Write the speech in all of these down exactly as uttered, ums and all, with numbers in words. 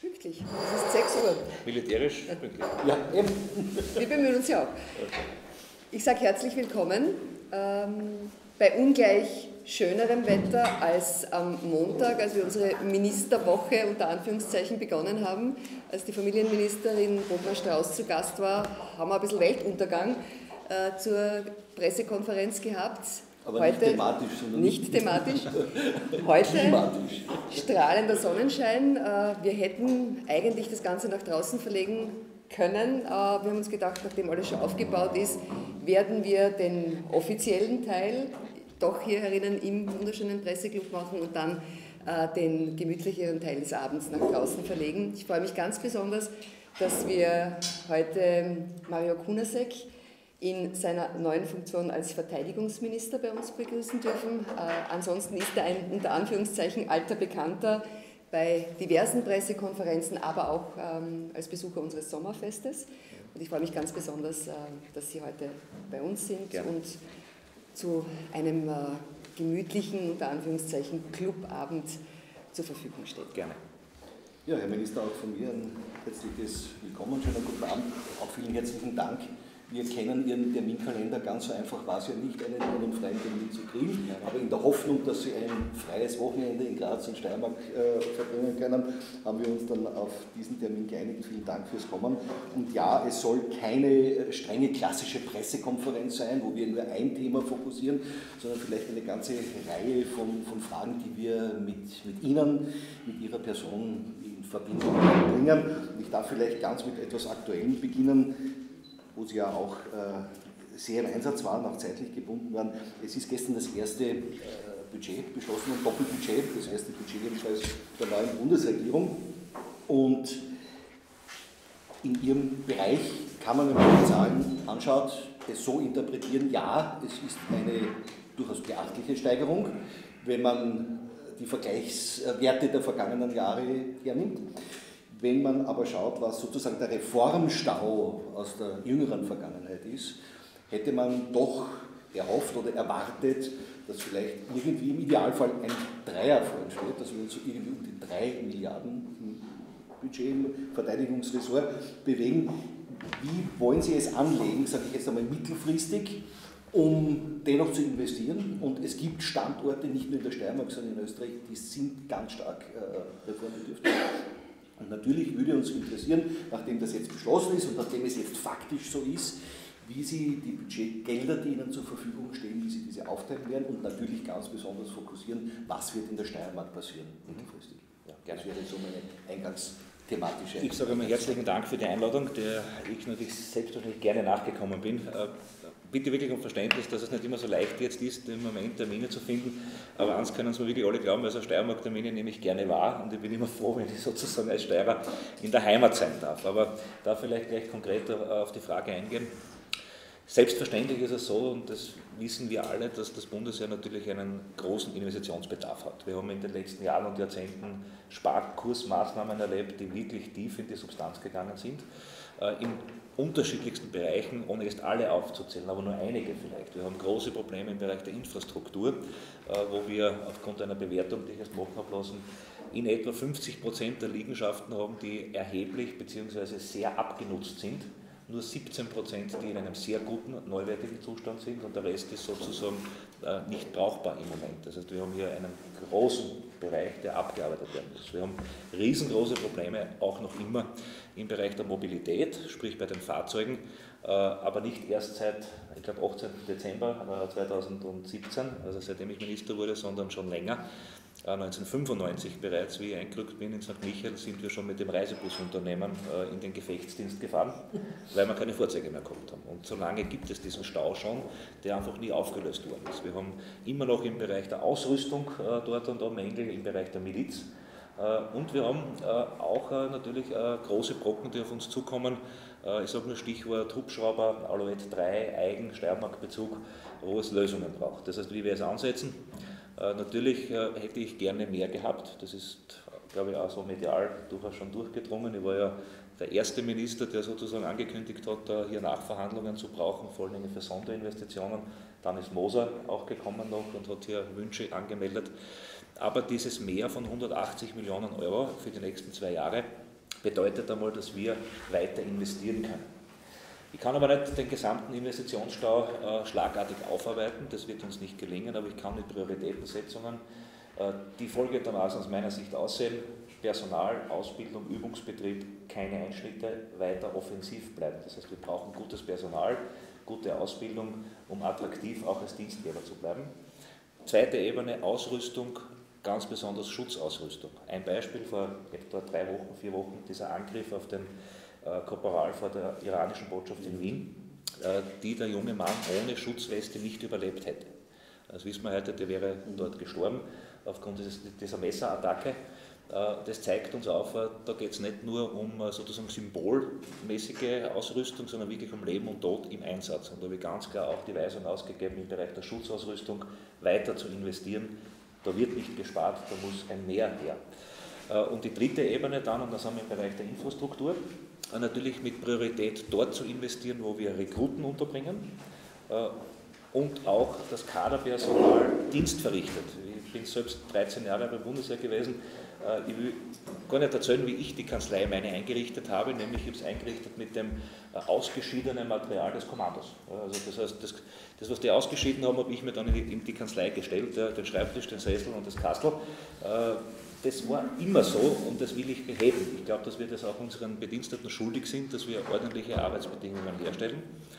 Pünktlich, es ist sechs Uhr. Militärisch pünktlich. Ja, eben. Wir bemühen uns ja auch. Ich sage herzlich willkommen ähm, bei ungleich schönerem Wetter als am Montag, als wir unsere Ministerwoche unter Anführungszeichen begonnen haben. Als die Familienministerin Rotmar Strauß zu Gast war, haben wir ein bisschen Weltuntergang äh, zur Pressekonferenz gehabt. Aber heute, nicht thematisch, sondern nicht thematisch. Heute klimatisch. Strahlender Sonnenschein. Wir hätten eigentlich das Ganze nach draußen verlegen können. Wir haben uns gedacht, nachdem alles schon aufgebaut ist, werden wir den offiziellen Teil doch hier herinnen im wunderschönen Presseclub machen und dann den gemütlicheren Teil des Abends nach draußen verlegen. Ich freue mich ganz besonders, dass wir heute Mario Kunasek in seiner neuen Funktion als Verteidigungsminister bei uns begrüßen dürfen. Äh, ansonsten ist er ein unter Anführungszeichen alter Bekannter bei diversen Pressekonferenzen, aber auch ähm, als Besucher unseres Sommerfestes. Und ich freue mich ganz besonders, äh, dass Sie heute bei uns sind Gerne. und zu einem äh, gemütlichen, unter Anführungszeichen, Clubabend zur Verfügung steht. Gerne. Ja, Herr Minister, auch von mir ein herzliches Willkommen, schönen guten Abend, auch vielen herzlichen Dank. Wir kennen Ihren Terminkalender, ganz so einfach war es ja nicht, einen, einen freien Termin zu kriegen, aber in der Hoffnung, dass Sie ein freies Wochenende in Graz und Steiermark äh, verbringen können, haben wir uns dann auf diesen Termin geeinigt. Vielen Dank fürs Kommen. Und ja, es soll keine strenge klassische Pressekonferenz sein, wo wir nur ein Thema fokussieren, sondern vielleicht eine ganze Reihe von, von Fragen, die wir mit, mit Ihnen, mit Ihrer Person in Verbindung bringen. Und ich darf vielleicht ganz mit etwas Aktuellem beginnen, wo Sie ja auch äh, sehr im Einsatz waren, auch zeitlich gebunden waren. Es ist gestern das erste äh, Budget beschlossen, ein Doppelbudget, das erste Budget jedenfalls der neuen Bundesregierung. Und in Ihrem Bereich kann man, wenn man die Zahlen anschaut, es so interpretieren, ja, es ist eine durchaus beachtliche Steigerung, wenn man die Vergleichswerte der vergangenen Jahre hernimmt. Wenn man aber schaut, was sozusagen der Reformstau aus der jüngeren Vergangenheit ist, hätte man doch erhofft oder erwartet, dass vielleicht irgendwie im Idealfall ein Dreierfall steht, dass wir uns so irgendwie um die drei Milliarden im Budget im Verteidigungsressort bewegen. Wie wollen Sie es anlegen, sage ich jetzt einmal mittelfristig, um dennoch zu investieren? Und es gibt Standorte, nicht nur in der Steiermark, sondern in Österreich, die sind ganz stark äh, reformbedürftig. Und natürlich würde uns interessieren, nachdem das jetzt beschlossen ist und nachdem es jetzt faktisch so ist, wie Sie die Budgetgelder, die Ihnen zur Verfügung stehen, wie Sie diese aufteilen werden und natürlich ganz besonders fokussieren, was wird in der Steiermark passieren mittelfristig. Ja, gerne. Das wäre so meine eingangsthematische. Ich sage einmal herzlichen Dank für die Einladung, der ich natürlich selbstverständlich gerne nachgekommen bin. Bitte wirklich um Verständnis, dass es nicht immer so leicht jetzt ist, im Moment Termine zu finden. Aber eins können es mir wirklich alle glauben, also Steiermark-Termine nehme ich gerne wahr und ich bin immer froh, wenn ich sozusagen als Steirer in der Heimat sein darf. Aber da vielleicht gleich konkret auf die Frage eingehen. Selbstverständlich ist es so, und das wissen wir alle, dass das Bundesheer natürlich einen großen Investitionsbedarf hat. Wir haben in den letzten Jahren und Jahrzehnten Sparkursmaßnahmen erlebt, die wirklich tief in die Substanz gegangen sind. In unterschiedlichsten Bereichen, ohne jetzt alle aufzuzählen, aber nur einige vielleicht. Wir haben große Probleme im Bereich der Infrastruktur, wo wir aufgrund einer Bewertung, die ich erst machen habe lassen, in etwa fünfzig Prozent der Liegenschaften haben, die erheblich bzw. sehr abgenutzt sind. Nur siebzehn Prozent, die in einem sehr guten, neuwertigen Zustand sind und der Rest ist sozusagen äh, nicht brauchbar im Moment. Das heißt, wir haben hier einen großen Bereich, der abgearbeitet werden muss. Wir haben riesengroße Probleme, auch noch immer im Bereich der Mobilität, sprich bei den Fahrzeugen, äh, aber nicht erst seit, ich glaube, achtzehnten Dezember zweitausendsiebzehn, also seitdem ich Minister wurde, sondern schon länger. neunzehnhundertfünfundneunzig bereits, wie ich eingerückt bin in Sankt Michael, sind wir schon mit dem Reisebusunternehmen in den Gefechtsdienst gefahren, weil wir keine Fahrzeuge mehr gehabt haben. Und so lange gibt es diesen Stau schon, der einfach nie aufgelöst worden ist. Wir haben immer noch im Bereich der Ausrüstung dort und da Mängel, im Bereich der Miliz. Und wir haben auch natürlich große Brocken, die auf uns zukommen. Ich sage nur Stichwort Hubschrauber, Alouette drei, Eigen, Steiermark-Bezug, wo es Lösungen braucht. Das heißt, wie wir es ansetzen. Äh, natürlich äh, hätte ich gerne mehr gehabt, das ist, glaube ich, auch so medial durchaus schon durchgedrungen. Ich war ja der erste Minister, der sozusagen angekündigt hat, äh, hier Nachverhandlungen zu brauchen, vor allem für Sonderinvestitionen. Dann ist Moser auch gekommen noch und hat hier Wünsche angemeldet. Aber dieses Mehr von hundertachtzig Millionen Euro für die nächsten zwei Jahre bedeutet einmal, dass wir weiter investieren können. Ich kann aber nicht den gesamten Investitionsstau äh, schlagartig aufarbeiten, das wird uns nicht gelingen, aber ich kann mit Prioritätensetzungen, äh, die folgendermaßen aus meiner Sicht aussehen: Personal, Ausbildung, Übungsbetrieb, keine Einschnitte, weiter offensiv bleiben. Das heißt, wir brauchen gutes Personal, gute Ausbildung, um attraktiv auch als Dienstgeber zu bleiben. Zweite Ebene, Ausrüstung, ganz besonders Schutzausrüstung. Ein Beispiel: vor etwa drei Wochen, vier Wochen, dieser Angriff auf den äh, Korporal vor der iranischen Botschaft in Wien, äh, die der junge Mann ohne Schutzweste nicht überlebt hätte. Das wissen wir heute, der wäre dort gestorben aufgrund dieses, dieser Messerattacke. Das zeigt uns auf, da geht es nicht nur um sozusagen symbolmäßige Ausrüstung, sondern wirklich um Leben und Tod im Einsatz. Und da habe ich ganz klar auch die Weisung ausgegeben, im Bereich der Schutzausrüstung weiter zu investieren. Da wird nicht gespart, da muss ein Mehr her. Und die dritte Ebene dann, und das haben wir im Bereich der Infrastruktur, natürlich mit Priorität dort zu investieren, wo wir Rekruten unterbringen und auch das Kaderpersonal Dienst verrichtet. Ich bin selbst dreizehn Jahre beim Bundesheer gewesen. Ich will gar nicht erzählen, wie ich die Kanzlei meine eingerichtet habe, nämlich ich habe es eingerichtet mit dem ausgeschiedenen Material des Kommandos. Also das heißt, das, das was die ausgeschieden haben, habe ich mir dann in die, in die Kanzlei gestellt, den Schreibtisch, den Sessel und das Kastel. Das war immer so und das will ich beheben. Ich glaube, dass wir das auch unseren Bediensteten schuldig sind, dass wir ordentliche Arbeitsbedingungen herstellen.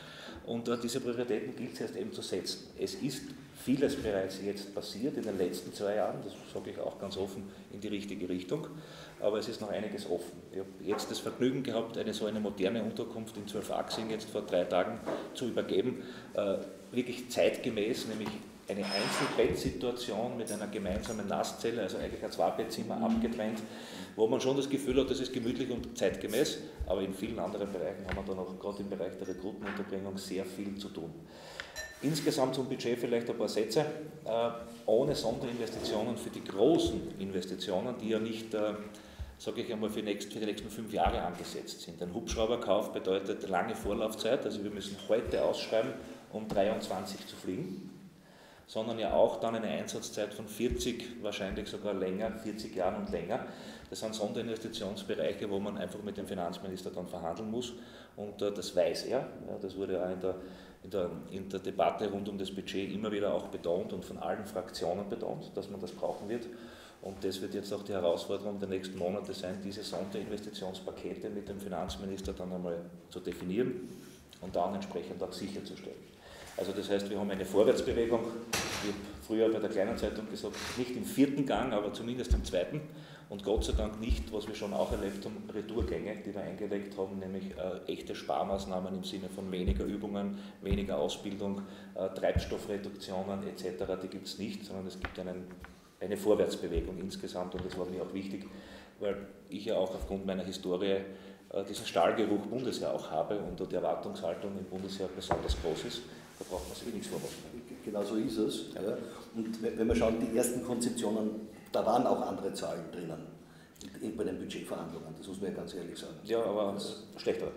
Und äh, diese Prioritäten gilt es erst eben zu setzen. Es ist vieles bereits jetzt passiert in den letzten zwei Jahren, das sage ich auch ganz offen, in die richtige Richtung, aber es ist noch einiges offen. Ich habe jetzt das Vergnügen gehabt, eine so eine moderne Unterkunft in Zwölfachsing jetzt vor drei Tagen zu übergeben, äh, wirklich zeitgemäß, nämlich eine Einzelbettsituation mit einer gemeinsamen Nasszelle, also eigentlich ein Zwei-Bettzimmer abgetrennt, wo man schon das Gefühl hat, das ist gemütlich und zeitgemäß, aber in vielen anderen Bereichen haben wir da noch, gerade im Bereich der Rekrutenunterbringung, sehr viel zu tun. Insgesamt zum Budget vielleicht ein paar Sätze. Äh, ohne Sonderinvestitionen für die großen Investitionen, die ja nicht, äh, sage ich einmal, für, nächst, für die nächsten fünf Jahre angesetzt sind. Ein Hubschrauberkauf bedeutet lange Vorlaufzeit, also wir müssen heute ausschreiben, um dreiundzwanzig zu fliegen, sondern ja auch dann eine Einsatzzeit von vierzig, wahrscheinlich sogar länger, vierzig Jahren und länger. Das sind Sonderinvestitionsbereiche, wo man einfach mit dem Finanzminister dann verhandeln muss und äh, das weiß er. Ja, das wurde auch in der, in, der, in der Debatte rund um das Budget immer wieder auch betont und von allen Fraktionen betont, dass man das brauchen wird. Und das wird jetzt auch die Herausforderung der nächsten Monate sein, diese Sonderinvestitionspakete mit dem Finanzminister dann einmal zu definieren und dann entsprechend auch sicherzustellen. Also das heißt, wir haben eine Vorwärtsbewegung, ich habe früher bei der Kleinen Zeitung gesagt, nicht im vierten Gang, aber zumindest im zweiten und Gott sei Dank nicht, was wir schon auch erlebt haben, Retourgänge, die wir eingelegt haben, nämlich äh, echte Sparmaßnahmen im Sinne von weniger Übungen, weniger Ausbildung, äh, Treibstoffreduktionen et cetera, die gibt es nicht, sondern es gibt einen, eine Vorwärtsbewegung insgesamt und das war mir auch wichtig, weil ich ja auch aufgrund meiner Historie äh, diesen Stahlgeruch Bundesheer auch habe und die Erwartungshaltung im Bundesheer besonders groß ist. Da braucht man sich nichts vormachen. Genau so ist es. Ja. Und wenn wir schauen, die ersten Konzeptionen, da waren auch andere Zahlen drinnen bei den Budgetverhandlungen, das muss man ja ganz ehrlich sagen. Ja, aber das schlechter.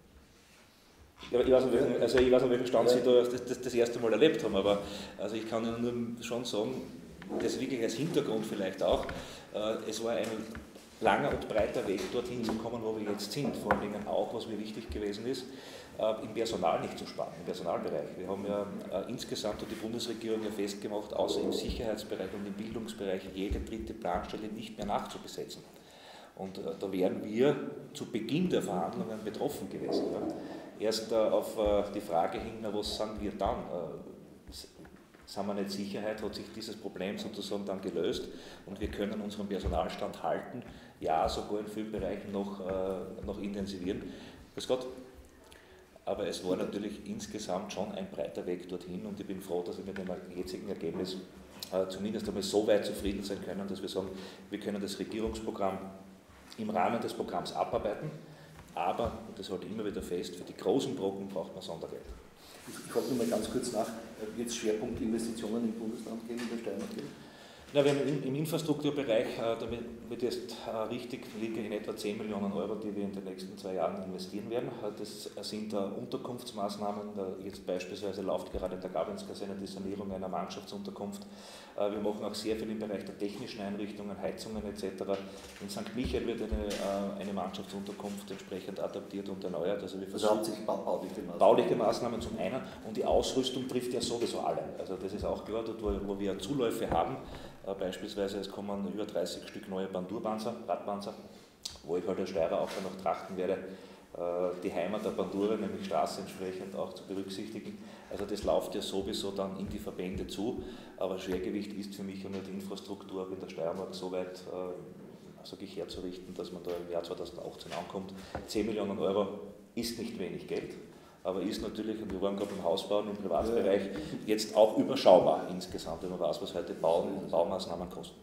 Ja, ich weiß nicht, welchen, also ich weiß nicht, welchen Stand ja. Sie da das, das, das erste Mal erlebt haben, aber also ich kann Ihnen nur schon sagen, das wirklich als Hintergrund vielleicht auch, äh, es war ein langer und breiter Weg dorthin zu kommen, wo wir jetzt sind. Vor allen Dingen auch, was mir wichtig gewesen ist, äh, im Personal nicht zu sparen, im Personalbereich. Wir haben ja äh, insgesamt und die Bundesregierung ja festgemacht, außer im Sicherheitsbereich und im Bildungsbereich jede dritte Planstelle nicht mehr nachzubesetzen. Und äh, da wären wir zu Beginn der Verhandlungen betroffen gewesen. Ja. Erst äh, auf äh, die Frage hin, na, was sagen wir dann? Äh, Sind wir nicht Sicherheit, hat sich dieses Problem sozusagen dann gelöst und wir können unseren Personalstand halten, ja, sogar in vielen Bereichen noch, äh, noch intensivieren. Grüß Gott. Aber es war natürlich insgesamt schon ein breiter Weg dorthin und ich bin froh, dass wir mit dem jetzigen Ergebnis äh, zumindest einmal so weit zufrieden sein können, dass wir sagen, wir können das Regierungsprogramm im Rahmen des Programms abarbeiten, aber, und das halte ich immer wieder fest, für die großen Brocken braucht man Sondergeld. Ich frage nur mal ganz kurz nach, wird es Schwerpunktinvestitionen im Bundesland geben, in der Steiermark geben? Ja, wir haben im, im Infrastrukturbereich, äh, damit wir jetzt äh, richtig liegen, in etwa zehn Millionen Euro, die wir in den nächsten zwei Jahren investieren werden. Das sind äh, Unterkunftsmaßnahmen, äh, jetzt beispielsweise läuft gerade in der Gabinskaserne die Sanierung einer Mannschaftsunterkunft. Äh, wir machen auch sehr viel im Bereich der technischen Einrichtungen, Heizungen et cetera. In Sankt Michael wird eine, äh, eine Mannschaftsunterkunft entsprechend adaptiert und erneuert. Also wir versuchen also bauliche Maßnahmen. bauliche Maßnahmen zum einen und die Ausrüstung trifft ja sowieso alle. Also das ist auch klar, dort wo, wo wir Zuläufe haben. Äh, beispielsweise es kommen über dreißig Stück neue Bandurpanzer, Radpanzer, wo ich halt als Steirer auch noch trachten werde, äh, die Heimat der Bandure, nämlich Straße entsprechend auch zu berücksichtigen. Also das läuft ja sowieso dann in die Verbände zu, aber Schwergewicht ist für mich und die Infrastruktur in der Steiermark so weit, äh, sage ich, herzurichten, dass man da im Jahr zweitausendachtzehn ankommt. zehn Millionen Euro ist nicht wenig Geld. Aber ist natürlich, und wir waren gerade beim Hausbauen im Privatbereich, jetzt auch überschaubar insgesamt, wenn man weiß, was heute Bau und Baumaßnahmen kosten.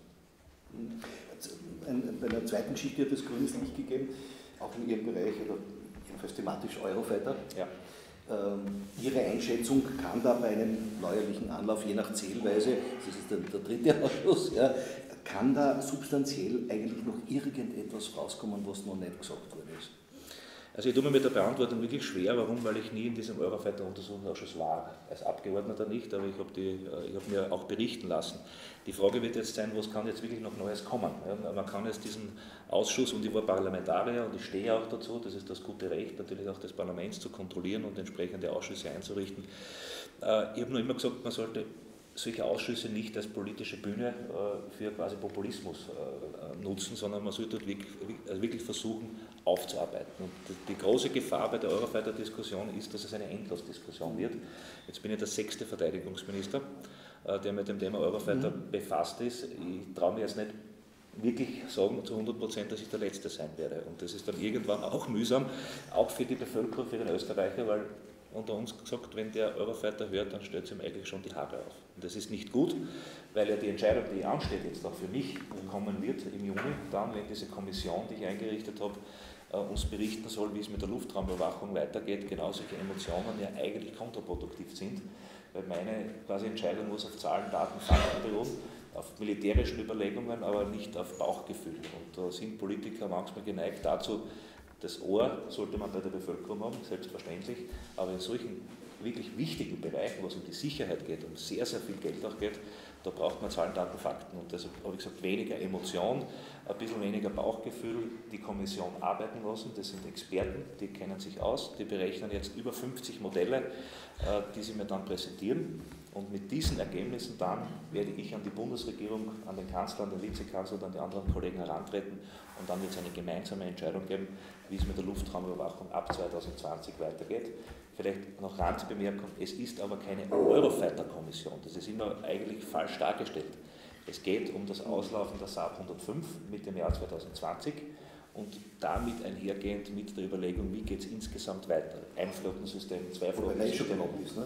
Bei einer zweiten Geschichte hat es grünes Licht gegeben, auch in Ihrem Bereich, oder jedenfalls thematisch Eurofighter. Ja. Ähm, Ihre Einschätzung kann da bei einem neuerlichen Anlauf, je nach Zählweise, das ist der, der dritte Ausschuss, ja, kann da substanziell eigentlich noch irgendetwas rauskommen, was noch nicht gesagt worden ist? Also ich tue mir mit der Beantwortung wirklich schwer, warum? Weil ich nie in diesem Eurofighter-Untersuchungsausschuss war, als Abgeordneter nicht, aber ich habe hab mir auch berichten lassen. Die Frage wird jetzt sein, was kann jetzt wirklich noch Neues kommen? Ja, man kann jetzt diesen Ausschuss, und ich war Parlamentarier und ich stehe auch dazu, das ist das gute Recht natürlich auch des Parlaments zu kontrollieren und entsprechende Ausschüsse einzurichten. Ich habe nur immer gesagt, man sollte solche Ausschüsse nicht als politische Bühne äh, für quasi Populismus äh, nutzen, sondern man sollte dort wirklich, wirklich versuchen aufzuarbeiten. Und die, die große Gefahr bei der Eurofighter-Diskussion ist, dass es eine Endlosdiskussion wird. Jetzt bin ich der sechste Verteidigungsminister, äh, der mit dem Thema Eurofighter mhm. befasst ist. Ich traue mir jetzt nicht wirklich sagen zu hundert Prozent, dass ich der Letzte sein werde. Und das ist dann irgendwann auch mühsam, auch für die Bevölkerung, für den Österreicher, weil unter uns gesagt, wenn der Eurofighter hört, dann stellt es ihm eigentlich schon die Haare auf. Und das ist nicht gut, weil ja die Entscheidung, die ansteht, jetzt auch für mich kommen wird im Juni, dann, wenn diese Kommission, die ich eingerichtet habe, uns berichten soll, wie es mit der Luftraumüberwachung weitergeht, genau solche Emotionen ja eigentlich kontraproduktiv sind, weil meine quasi Entscheidung muss auf Zahlen, Daten, Fakten beruhen, auf militärischen Überlegungen, aber nicht auf Bauchgefühl. Und da sind Politiker manchmal geneigt dazu, das Ohr sollte man bei der Bevölkerung haben, selbstverständlich, aber in solchen wirklich wichtigen Bereichen, wo es um die Sicherheit geht, um sehr, sehr viel Geld auch geht, da braucht man Zahlen, Daten, Fakten. Und deshalb habe ich gesagt, weniger Emotion, ein bisschen weniger Bauchgefühl, die Kommission arbeiten lassen. Das sind Experten, die kennen sich aus, die berechnen jetzt über fünfzig Modelle, die sie mir dann präsentieren. Und mit diesen Ergebnissen dann werde ich an die Bundesregierung, an den Kanzler, an den Vizekanzler und an die anderen Kollegen herantreten und dann wird es eine gemeinsame Entscheidung geben, wie es mit der Luftraumüberwachung ab zweitausendzwanzig weitergeht. Vielleicht noch Randbemerkung, es ist aber keine Eurofighter-Kommission, das ist immer eigentlich falsch dargestellt. Es geht um das Auslaufen der Saab hundertfünf mit dem Jahr zweitausendzwanzig und damit einhergehend mit der Überlegung, wie geht es insgesamt weiter. Ein Flottensystem, zwei Flottensysteme.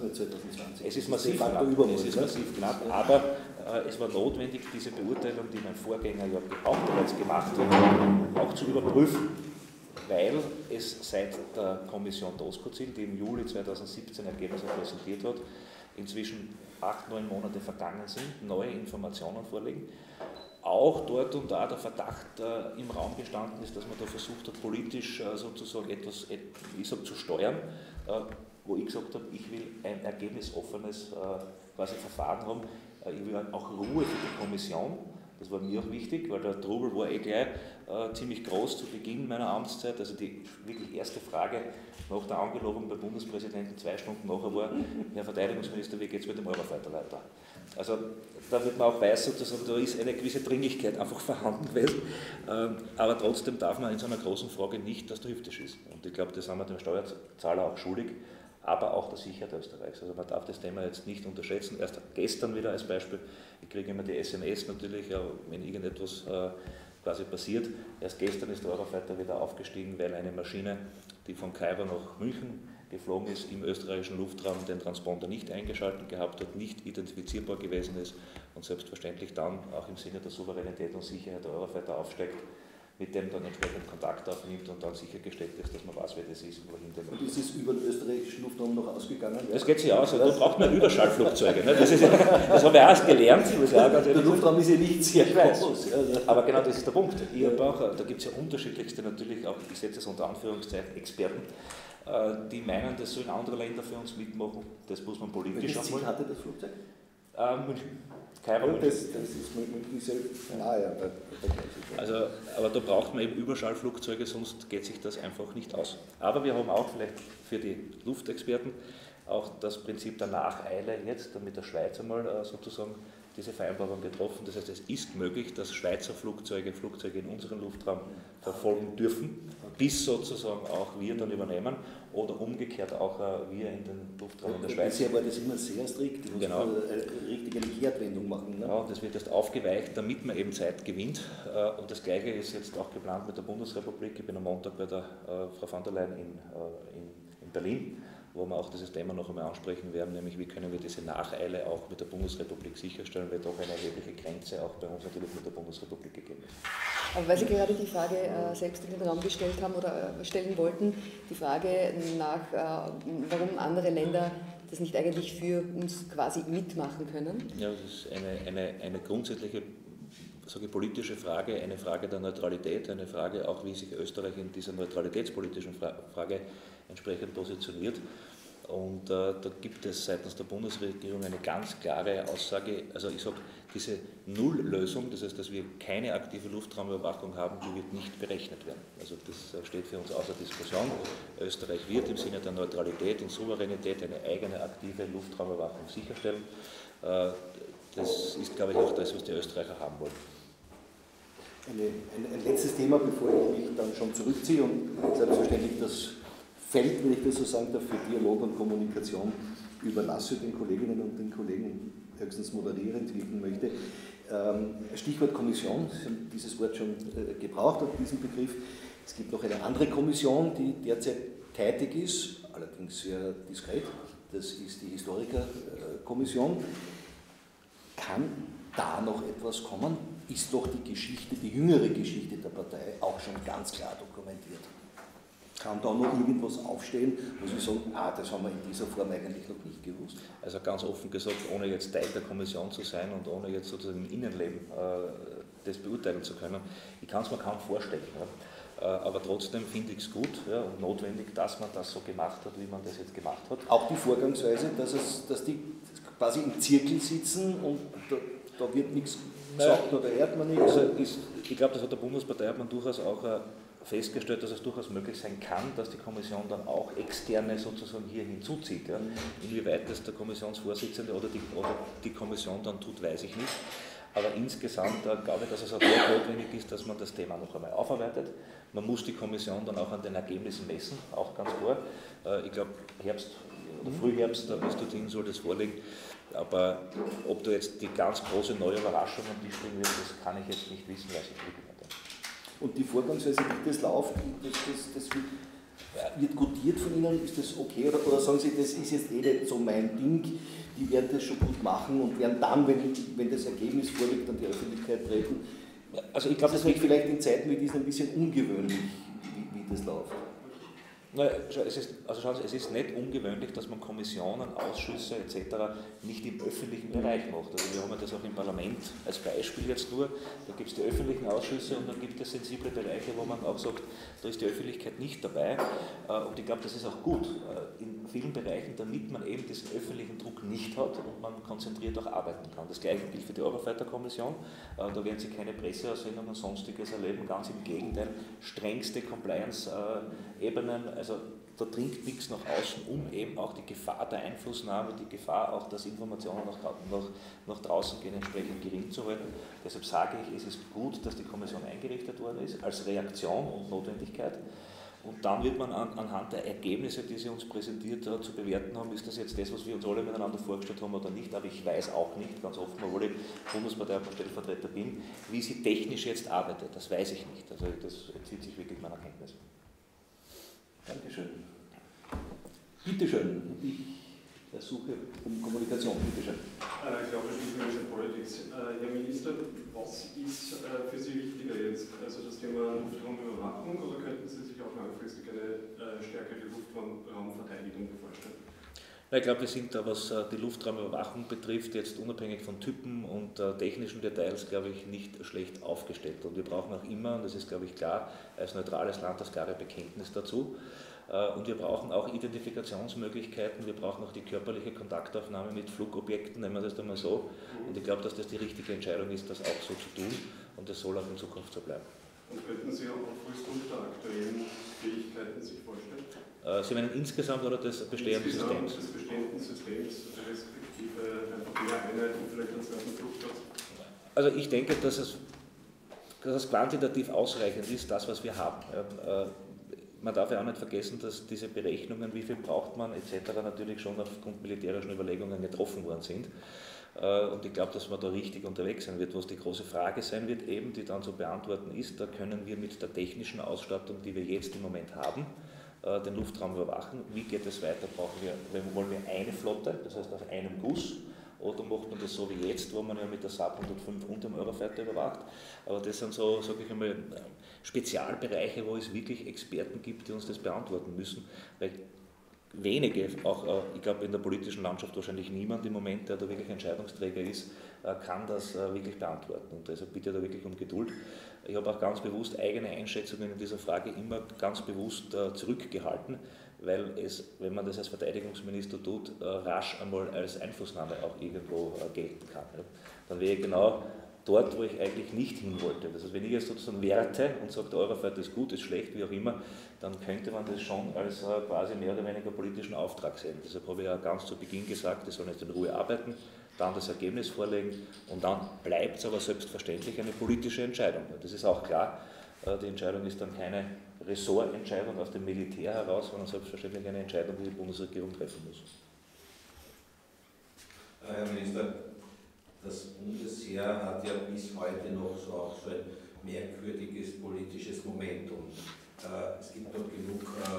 Es ist massiv knapp, es ist massiv knapp, aber äh, es war notwendig, diese Beurteilung, die mein Vorgänger ja auch bereits gemacht hat, auch zu überprüfen, weil es seit der Kommission Doskozil, die im Juli zweitausendsiebzehn Ergebnisse präsentiert hat, inzwischen acht, neun Monate vergangen sind, neue Informationen vorliegen. Auch dort und da der Verdacht äh, im Raum gestanden ist, dass man da versucht hat, politisch äh, sozusagen etwas et, ich sag, zu steuern, äh, wo ich gesagt habe, ich will ein ergebnisoffenes äh, quasi Verfahren haben. Äh, ich will auch Ruhe für die Kommission. Das war mir auch wichtig, weil der Trubel war eh gleich äh, ziemlich groß zu Beginn meiner Amtszeit. Also die wirklich erste Frage nach der Angelobung beim Bundespräsidenten zwei Stunden nachher war, Herr Verteidigungsminister, wie geht es mit dem Eurofighter weiter? Also da wird man auch weiß, sozusagen, da ist eine gewisse Dringlichkeit einfach vorhanden gewesen. Ähm, aber trotzdem darf man in so einer großen Frage nicht aus der Hüfte schießen. Und ich glaube, das sind wir dem Steuerzahler auch schuldig, aber auch der Sicherheit Österreichs. Also man darf das Thema jetzt nicht unterschätzen. Erst gestern wieder als Beispiel, ich kriege immer die S M S natürlich, ja, wenn irgendetwas äh, quasi passiert. Erst gestern ist der Eurofighter wieder aufgestiegen, weil eine Maschine, die von Kaiber nach München geflogen ist, im österreichischen Luftraum den Transponder nicht eingeschaltet gehabt hat, nicht identifizierbar gewesen ist und selbstverständlich dann auch im Sinne der Souveränität und Sicherheit der Eurofighter aufsteigt. mit dem dann entsprechend Kontakt aufnimmt und dann sichergestellt ist, dass man weiß, wer das ist und wohin der Und ist es über den österreichischen Luftraum noch ausgegangen? Das geht sich aus, also da braucht man Überschallflugzeuge. Ne? Das, ist, das habe ich auch erst gelernt. Der Luftraum ist ja nicht sehr groß. Aber genau das ist der Punkt. Ich habe auch, da gibt es ja unterschiedlichste natürlich auch, ich setze es unter Anführungszeichen, Experten, die meinen, das sollen andere Länder für uns mitmachen. Das muss man politisch auch. Welches Ziel hatte das Flugzeug? Äh, München. Kairo, ja, das, das ist München sehr nah, ja. Da, da also, aber da braucht man eben Überschallflugzeuge, sonst geht sich das einfach nicht aus. Aber wir haben auch vielleicht für die Luftexperten auch das Prinzip der Nacheile jetzt, mit der Schweiz einmal äh, sozusagen diese Vereinbarung getroffen. Das heißt, es ist möglich, dass Schweizer Flugzeuge, Flugzeuge in unseren Luftraum verfolgen dürfen, bis sozusagen auch wir dann übernehmen oder umgekehrt auch äh, wir in den Luftraum in der Schweiz. Bisher war das immer sehr strikt, die genau. muss eine richtige Kehrtwendung machen. Ne? Ja, das wird erst aufgeweicht, damit man eben Zeit gewinnt. Äh, und das Gleiche ist jetzt auch geplant mit der Bundesrepublik. Ich bin am Montag bei der äh, Frau von der Leyen in, äh, in, in Berlin, wo wir auch dieses Thema noch einmal ansprechen werden, nämlich wie können wir diese Nacheile auch mit der Bundesrepublik sicherstellen, weil doch eine erhebliche Grenze auch bei uns natürlich mit der Bundesrepublik gegeben ist. Aber weil Sie gerade die Frage äh, selbst in den Raum gestellt haben oder äh, stellen wollten, die Frage nach, äh, warum andere Länder das nicht eigentlich für uns quasi mitmachen können? Ja, das ist eine, eine, eine grundsätzliche sage ich, politische Frage, eine Frage der Neutralität, eine Frage auch, wie sich Österreich in dieser neutralitätspolitischen Frage entsprechend positioniert. Und äh, da gibt es seitens der Bundesregierung eine ganz klare Aussage, also ich sage, diese Nulllösung, das heißt, dass wir keine aktive Luftraumüberwachung haben, die wird nicht berechnet werden. Also das steht für uns außer Diskussion. Österreich wird im Sinne der Neutralität und Souveränität eine eigene aktive Luftraumüberwachung sicherstellen. Äh, das ist, glaube ich, auch das, was die Österreicher haben wollen. Eine, ein, ein letztes Thema, bevor ich mich dann schon zurückziehe und selbstverständlich das Feld, wenn ich das so sagen darf, für Dialog und Kommunikation überlasse den Kolleginnen und den Kollegen höchstens moderierend wirken möchte. Ähm, Stichwort Kommission, Sie haben dieses Wort schon äh, gebraucht, und diesen Begriff. Es gibt noch eine andere Kommission, die derzeit tätig ist, allerdings sehr diskret. Das ist die Historikerkommission. Kann da noch etwas kommen? Ist doch die Geschichte, die jüngere Geschichte der Partei auch schon ganz klar dokumentiert? Kann da noch irgendwas aufstehen, wo Sie sagen, ah, das haben wir in dieser Form eigentlich noch nicht gewusst? Also ganz offen gesagt, ohne jetzt Teil der Kommission zu sein und ohne jetzt sozusagen im Innenleben äh, das beurteilen zu können, ich kann es mir kaum vorstellen. Ja. Äh, aber trotzdem finde ich es gut, ja, und notwendig, dass man das so gemacht hat, wie man das jetzt gemacht hat. Auch die Vorgangsweise, dass, es, dass die quasi im Zirkel sitzen und da, da wird nichts gesagt naja, oder hört man nichts? Also ist, ich glaube, das hat der Bundespartei hat man durchaus auch äh, festgestellt, dass es durchaus möglich sein kann, dass die Kommission dann auch Externe sozusagen hier hinzuzieht. Ja. Inwieweit das der Kommissionsvorsitzende oder die, oder die Kommission dann tut, weiß ich nicht. Aber insgesamt äh, glaube ich, dass es auch notwendig ist, dass man das Thema noch einmal aufarbeitet. Man muss die Kommission dann auch an den Ergebnissen messen, auch ganz klar. Äh, ich glaube, Herbst oder Frühherbst, da bis dorthin soll das vorliegen. Aber ob da jetzt die ganz große neue Überraschung am Tisch liegen wird, das kann ich jetzt nicht wissen, weiß ich wirklich nicht. Und die Vorgangsweise, wie das läuft, das, das, das wird, wird gutiert von Ihnen, ist das okay? Oder, oder sagen Sie, das ist jetzt eh nicht so mein Ding, die werden das schon gut machen und werden dann, wenn, wenn das Ergebnis vorliegt, an die Öffentlichkeit treten? Also ich glaube, das wird vielleicht in Zeiten wie diesen ein bisschen ungewöhnlich, wie, wie das läuft. Na, es ist, also schauen Sie, es ist nicht ungewöhnlich, dass man Kommissionen, Ausschüsse et cetera nicht im öffentlichen Bereich macht. Also wir haben ja das auch im Parlament als Beispiel jetzt nur, da gibt es die öffentlichen Ausschüsse und dann gibt es sensible Bereiche, wo man auch sagt, da ist die Öffentlichkeit nicht dabei. Und ich glaube, das ist auch gut in vielen Bereichen, damit man eben diesen öffentlichen Druck nicht hat und man konzentriert auch arbeiten kann. Das Gleiche gilt für die Eurofighter-Kommission. Da werden Sie keine Presseaussendungen und Sonstiges erleben, ganz im Gegenteil, strengste Compliance-Ebenen. Also da dringt nichts nach außen, um eben auch die Gefahr der Einflussnahme, die Gefahr auch, dass Informationen nach, nach, nach draußen gehen, entsprechend gering zu halten. Deshalb sage ich, es ist gut, dass die Kommission eingerichtet worden ist, als Reaktion und Notwendigkeit. Und dann wird man an, anhand der Ergebnisse, die sie uns präsentiert hat, zu bewerten haben, ist das jetzt das, was wir uns alle miteinander vorgestellt haben oder nicht. Aber ich weiß auch nicht, ganz offen, obwohl ich Bundespartei und Stellvertreter bin, wie sie technisch jetzt arbeitet. Das weiß ich nicht. Also das entzieht sich wirklich meiner Kenntnis. Dankeschön. Bitte schön. Ich der Suche um Kommunikation. Bitte schön. Ich glaube, Spitzenmenschen Politics. Herr Minister, was ist für Sie wichtiger jetzt? Also das Thema Luftraumüberwachung oder könnten Sie sich auch langfristig eine stärkere Luftraumverteidigung vorstellen? Ich glaube, wir sind da, was die Luftraumüberwachung betrifft, jetzt unabhängig von Typen und äh, technischen Details, glaube ich, nicht schlecht aufgestellt. Und wir brauchen auch immer, und das ist, glaube ich, klar, als neutrales Land das klare Bekenntnis dazu. Äh, und wir brauchen auch Identifikationsmöglichkeiten, wir brauchen auch die körperliche Kontaktaufnahme mit Flugobjekten, nennen wir das einmal so. Und ich glaube, dass das die richtige Entscheidung ist, das auch so zu tun. Und das soll auch in Zukunft so bleiben. Und könnten Sie auch aufrüsten der aktuellen Fähigkeiten sich vorstellen? Sie meinen insgesamt oder des bestehenden insgesamt Systems? des bestehenden Systems, respektive einfach mehr Einheiten, vielleicht einen zweiten Flugplatz? Also ich denke, dass es, dass es quantitativ ausreichend ist, das, was wir haben. Man darf ja auch nicht vergessen, dass diese Berechnungen, wie viel braucht man et cetera natürlich schon aufgrund militärischen Überlegungen getroffen worden sind. Und ich glaube, dass man da richtig unterwegs sein wird. Was die große Frage sein wird, eben, die dann zu beantworten ist, da können wir mit der technischen Ausstattung, die wir jetzt im Moment haben, den Luftraum überwachen. Wie geht es weiter? Brauchen wir, wollen wir eine Flotte, das heißt auf einem Guss, oder macht man das so wie jetzt, wo man ja mit der Saab hundertfünf und dem Eurofighter überwacht? Aber das sind so, sage ich einmal, Spezialbereiche, wo es wirklich Experten gibt, die uns das beantworten müssen. Weil wenige, auch ich glaube in der politischen Landschaft wahrscheinlich niemand im Moment, der da wirklich Entscheidungsträger ist, kann das wirklich beantworten. Und deshalb bitte da wirklich um Geduld. Ich habe auch ganz bewusst eigene Einschätzungen in dieser Frage immer ganz bewusst zurückgehalten, weil es, wenn man das als Verteidigungsminister tut, rasch einmal als Einflussnahme auch irgendwo gelten kann. Dann wäre ich genau dort, wo ich eigentlich nicht hin wollte. Das heißt, wenn ich jetzt sozusagen werte und sage, der Eurofighter ist gut, ist schlecht, wie auch immer, dann könnte man das schon als quasi mehr oder weniger politischen Auftrag sehen. Deshalb habe ich ja ganz zu Beginn gesagt, die sollen jetzt in Ruhe arbeiten, dann das Ergebnis vorlegen und dann bleibt es aber selbstverständlich eine politische Entscheidung. Das ist auch klar, die Entscheidung ist dann keine Ressortentscheidung aus dem Militär heraus, sondern selbstverständlich eine Entscheidung, die die Bundesregierung treffen muss. Herr Minister, das Bundesheer hat ja bis heute noch so auch so ein merkwürdiges politisches Momentum. Es gibt doch genug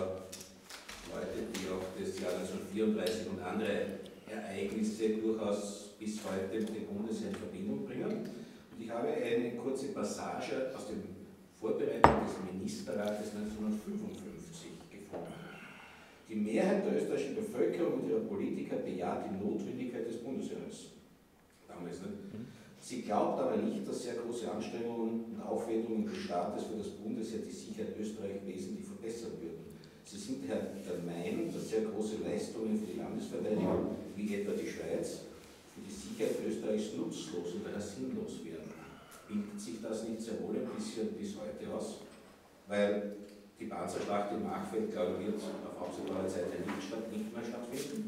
Leute, die auch das Jahr neunzehnhundertvierunddreißig und andere Ereignisse durchaus bis heute mit dem Bundesheer in Verbindung bringen. Und ich habe eine kurze Passage aus dem Vorbereitung des Ministerrates neunzehnhundertfünfundfünfzig gefunden. Die Mehrheit der österreichischen Bevölkerung und ihrer Politiker bejaht die Notwendigkeit des Bundesheeres. Damals nicht. Sie glaubt aber nicht, dass sehr große Anstrengungen und Aufwendungen des Staates für das Bundesheer die Sicherheit Österreichs wesentlich verbessern würden. Sie sind daher der Meinung, dass sehr große Leistungen für die Landesverteidigung, wie etwa die Schweiz, für die Sicherheit Österreichs nutzlos und daher sinnlos wären. Bildet sich das nicht sehr wohl ein bisschen bis heute aus? Weil die Panzerschlacht im Machfeld, glaube ich, wird auf absehbare Zeit nicht, statt, nicht mehr stattfinden.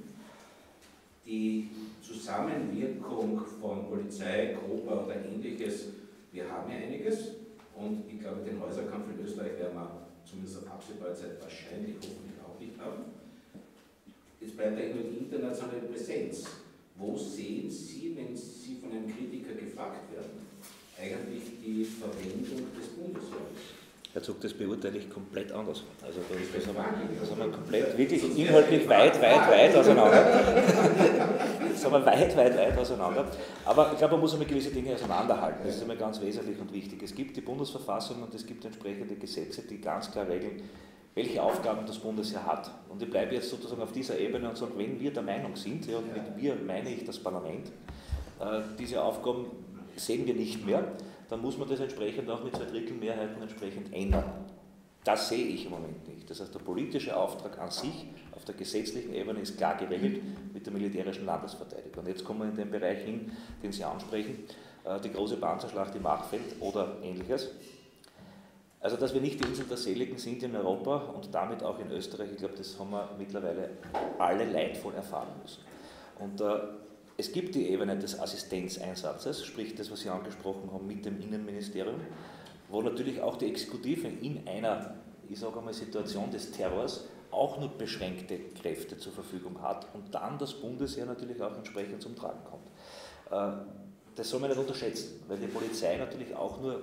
Die Zusammenwirkung von Polizei, Kopa oder Ähnliches, wir haben ja einiges und ich glaube, den Häuserkampf in Österreich werden wir zumindest auf absehbare Zeit wahrscheinlich hoffentlich auch nicht haben. Es bleibt eigentlich nur die internationale Präsenz. Wo sehen Sie, wenn Sie von einem Kritiker gefragt werden, eigentlich die Verwendung des Bundesheeres? Herr Zug, das beurteile ich komplett anders. Also da, das, haben wir, das haben wir komplett, wirklich inhaltlich weit, weit, weit auseinander. Das haben wir weit, weit, weit auseinander. Aber ich glaube, man muss einmal gewisse Dinge auseinanderhalten. Das ist einmal ganz wesentlich und wichtig. Es gibt die Bundesverfassung und es gibt entsprechende Gesetze, die ganz klar regeln, welche Aufgaben das Bundesheer hat. Und ich bleibe jetzt sozusagen auf dieser Ebene und sage, wenn wir der Meinung sind, ja, und mit wir meine ich das Parlament, äh, diese Aufgaben sehen wir nicht mehr, dann muss man das entsprechend auch mit zwei Drittel Mehrheiten entsprechend ändern. Das sehe ich im Moment nicht. Das heißt, der politische Auftrag an sich auf der gesetzlichen Ebene ist klar geregelt mit der militärischen Landesverteidigung. Und jetzt kommen wir in den Bereich hin, den Sie ansprechen, die große Panzerschlacht im Machfeld oder Ähnliches. Also, dass wir nicht die Insel der Seligen sind in Europa und damit auch in Österreich, ich glaube, das haben wir mittlerweile alle leidvoll erfahren müssen. Und äh, es gibt die Ebene des Assistenzeinsatzes, sprich das, was Sie angesprochen haben mit dem Innenministerium, wo natürlich auch die Exekutive in einer, ich sage einmal, Situation des Terrors auch nur beschränkte Kräfte zur Verfügung hat und dann das Bundesheer natürlich auch entsprechend zum Tragen kommt. Das soll man nicht unterschätzen, weil die Polizei natürlich auch nur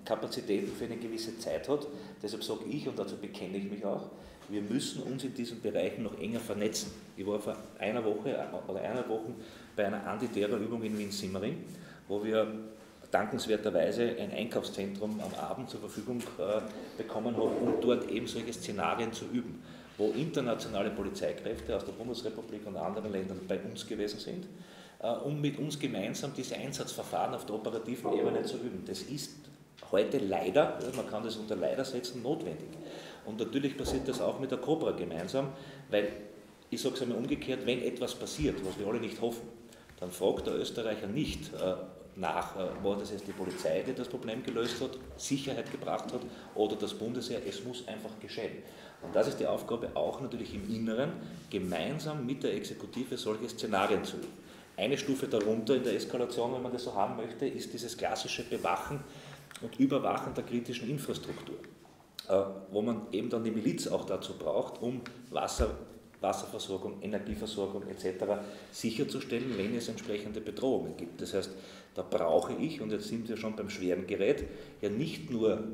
Kapazitäten für eine gewisse Zeit hat. Deshalb sage ich, und dazu bekenne ich mich auch, wir müssen uns in diesen Bereichen noch enger vernetzen. Ich war vor einer Woche oder einer Woche bei einer Antiterrorübung in Wien-Simmering, wo wir dankenswerterweise ein Einkaufszentrum am Abend zur Verfügung äh, bekommen haben, um dort eben solche Szenarien zu üben, wo internationale Polizeikräfte aus der Bundesrepublik und anderen Ländern bei uns gewesen sind, äh, um mit uns gemeinsam diese Einsatzverfahren auf der operativen Ebene zu üben. Das ist heute leider, man kann das unter leider setzen, notwendig. Und natürlich passiert das auch mit der Cobra gemeinsam, weil, ich sage es einmal umgekehrt, wenn etwas passiert, was wir alle nicht hoffen, dann fragt der Österreicher nicht äh, nach, äh, war das jetzt die Polizei, die das Problem gelöst hat, Sicherheit gebracht hat oder das Bundesheer, es muss einfach geschehen. Und das ist die Aufgabe auch natürlich im Inneren, gemeinsam mit der Exekutive solche Szenarien zu üben. Eine Stufe darunter in der Eskalation, wenn man das so haben möchte, ist dieses klassische Bewachen und Überwachen der kritischen Infrastruktur, wo man eben dann die Miliz auch dazu braucht, um Wasser, Wasserversorgung, Energieversorgung et cetera sicherzustellen, wenn es entsprechende Bedrohungen gibt. Das heißt, da brauche ich, und jetzt sind wir schon beim schweren Gerät, ja nicht nur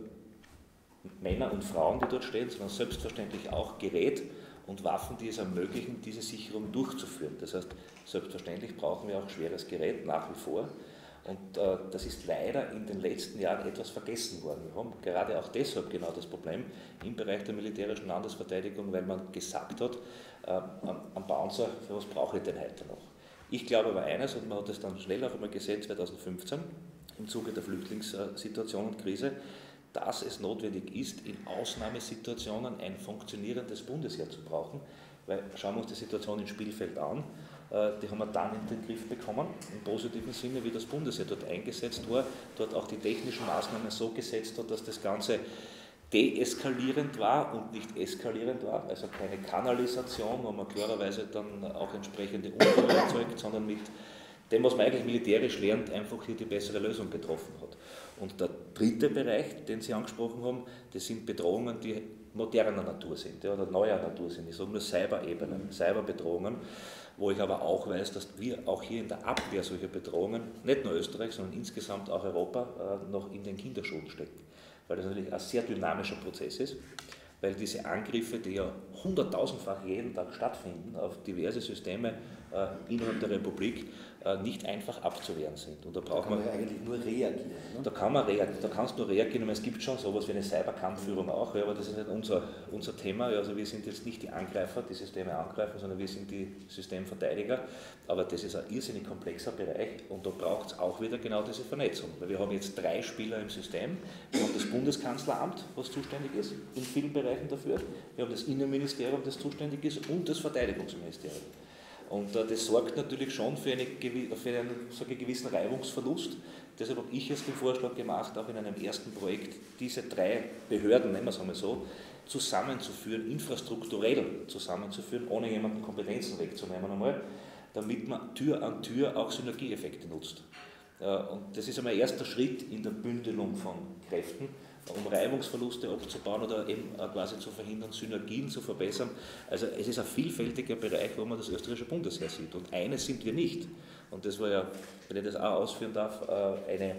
Männer und Frauen, die dort stehen, sondern selbstverständlich auch Gerät und Waffen, die es ermöglichen, diese Sicherung durchzuführen. Das heißt, selbstverständlich brauchen wir auch schweres Gerät nach wie vor. Und äh, das ist leider in den letzten Jahren etwas vergessen worden. Wir haben gerade auch deshalb genau das Problem im Bereich der militärischen Landesverteidigung, weil man gesagt hat, äh, am, am Bouncer, für was brauche ich denn heute noch? Ich glaube aber eines, und man hat es dann schnell auch einmal gesehen, zweitausendfünfzehn, im Zuge der Flüchtlingssituation und Krise, dass es notwendig ist, in Ausnahmesituationen ein funktionierendes Bundesheer zu brauchen, weil schauen wir uns die Situation in Spielfeld an, die haben wir dann in den Griff bekommen, im positiven Sinne, wie das Bundesheer dort eingesetzt war, dort auch die technischen Maßnahmen so gesetzt hat, dass das Ganze deeskalierend war und nicht eskalierend war, also keine Kanalisation, wo man klarerweise dann auch entsprechende Unruhe erzeugt, sondern mit dem, was man eigentlich militärisch lernt, einfach hier die bessere Lösung getroffen hat. Und der dritte Bereich, den Sie angesprochen haben, das sind Bedrohungen, die moderner Natur sind, ja, oder neuer Natur sind. Ich sage nur Cyberebenen, Cyberbedrohungen, wo ich aber auch weiß, dass wir auch hier in der Abwehr solcher Bedrohungen, nicht nur Österreich, sondern insgesamt auch Europa, äh, noch in den Kinderschuhen stecken. Weil das natürlich ein sehr dynamischer Prozess ist, weil diese Angriffe, die ja hunderttausendfach jeden Tag stattfinden, auf diverse Systeme äh, innerhalb der Republik, äh, nicht einfach abzuwehren sind. Und da braucht da kann man man ja eigentlich nur reagieren. Ne? Da kann man reagieren, da kannst du reagieren, und es gibt schon sowas wie eine Cyberkampfführung auch, ja, aber das ist nicht unser, unser Thema. Also wir sind jetzt nicht die Angreifer, die Systeme angreifen, sondern wir sind die Systemverteidiger. Aber das ist ein irrsinnig komplexer Bereich und da braucht es auch wieder genau diese Vernetzung. Weil wir haben jetzt drei Spieler im System. Wir haben das Bundeskanzleramt, was zuständig ist in vielen Bereichen dafür. Wir haben das Innenministerium, das zuständig ist, und das Verteidigungsministerium. Und äh, das sorgt natürlich schon für, eine, für einen sage ich, gewissen Reibungsverlust. Deshalb habe ich jetzt den Vorschlag gemacht, auch in einem ersten Projekt, diese drei Behörden, nennen wir es einmal so, zusammenzuführen, infrastrukturell zusammenzuführen, ohne jemanden Kompetenzen wegzunehmen einmal, damit man Tür an Tür auch Synergieeffekte nutzt. Äh, und das ist einmal ein erster Schritt in der Bündelung von Kräften, um Reibungsverluste abzubauen oder eben quasi zu verhindern, Synergien zu verbessern. Also es ist ein vielfältiger Bereich, wo man das österreichische Bundesheer sieht. Und eines sind wir nicht. Und das war ja, wenn ich das auch ausführen darf, eine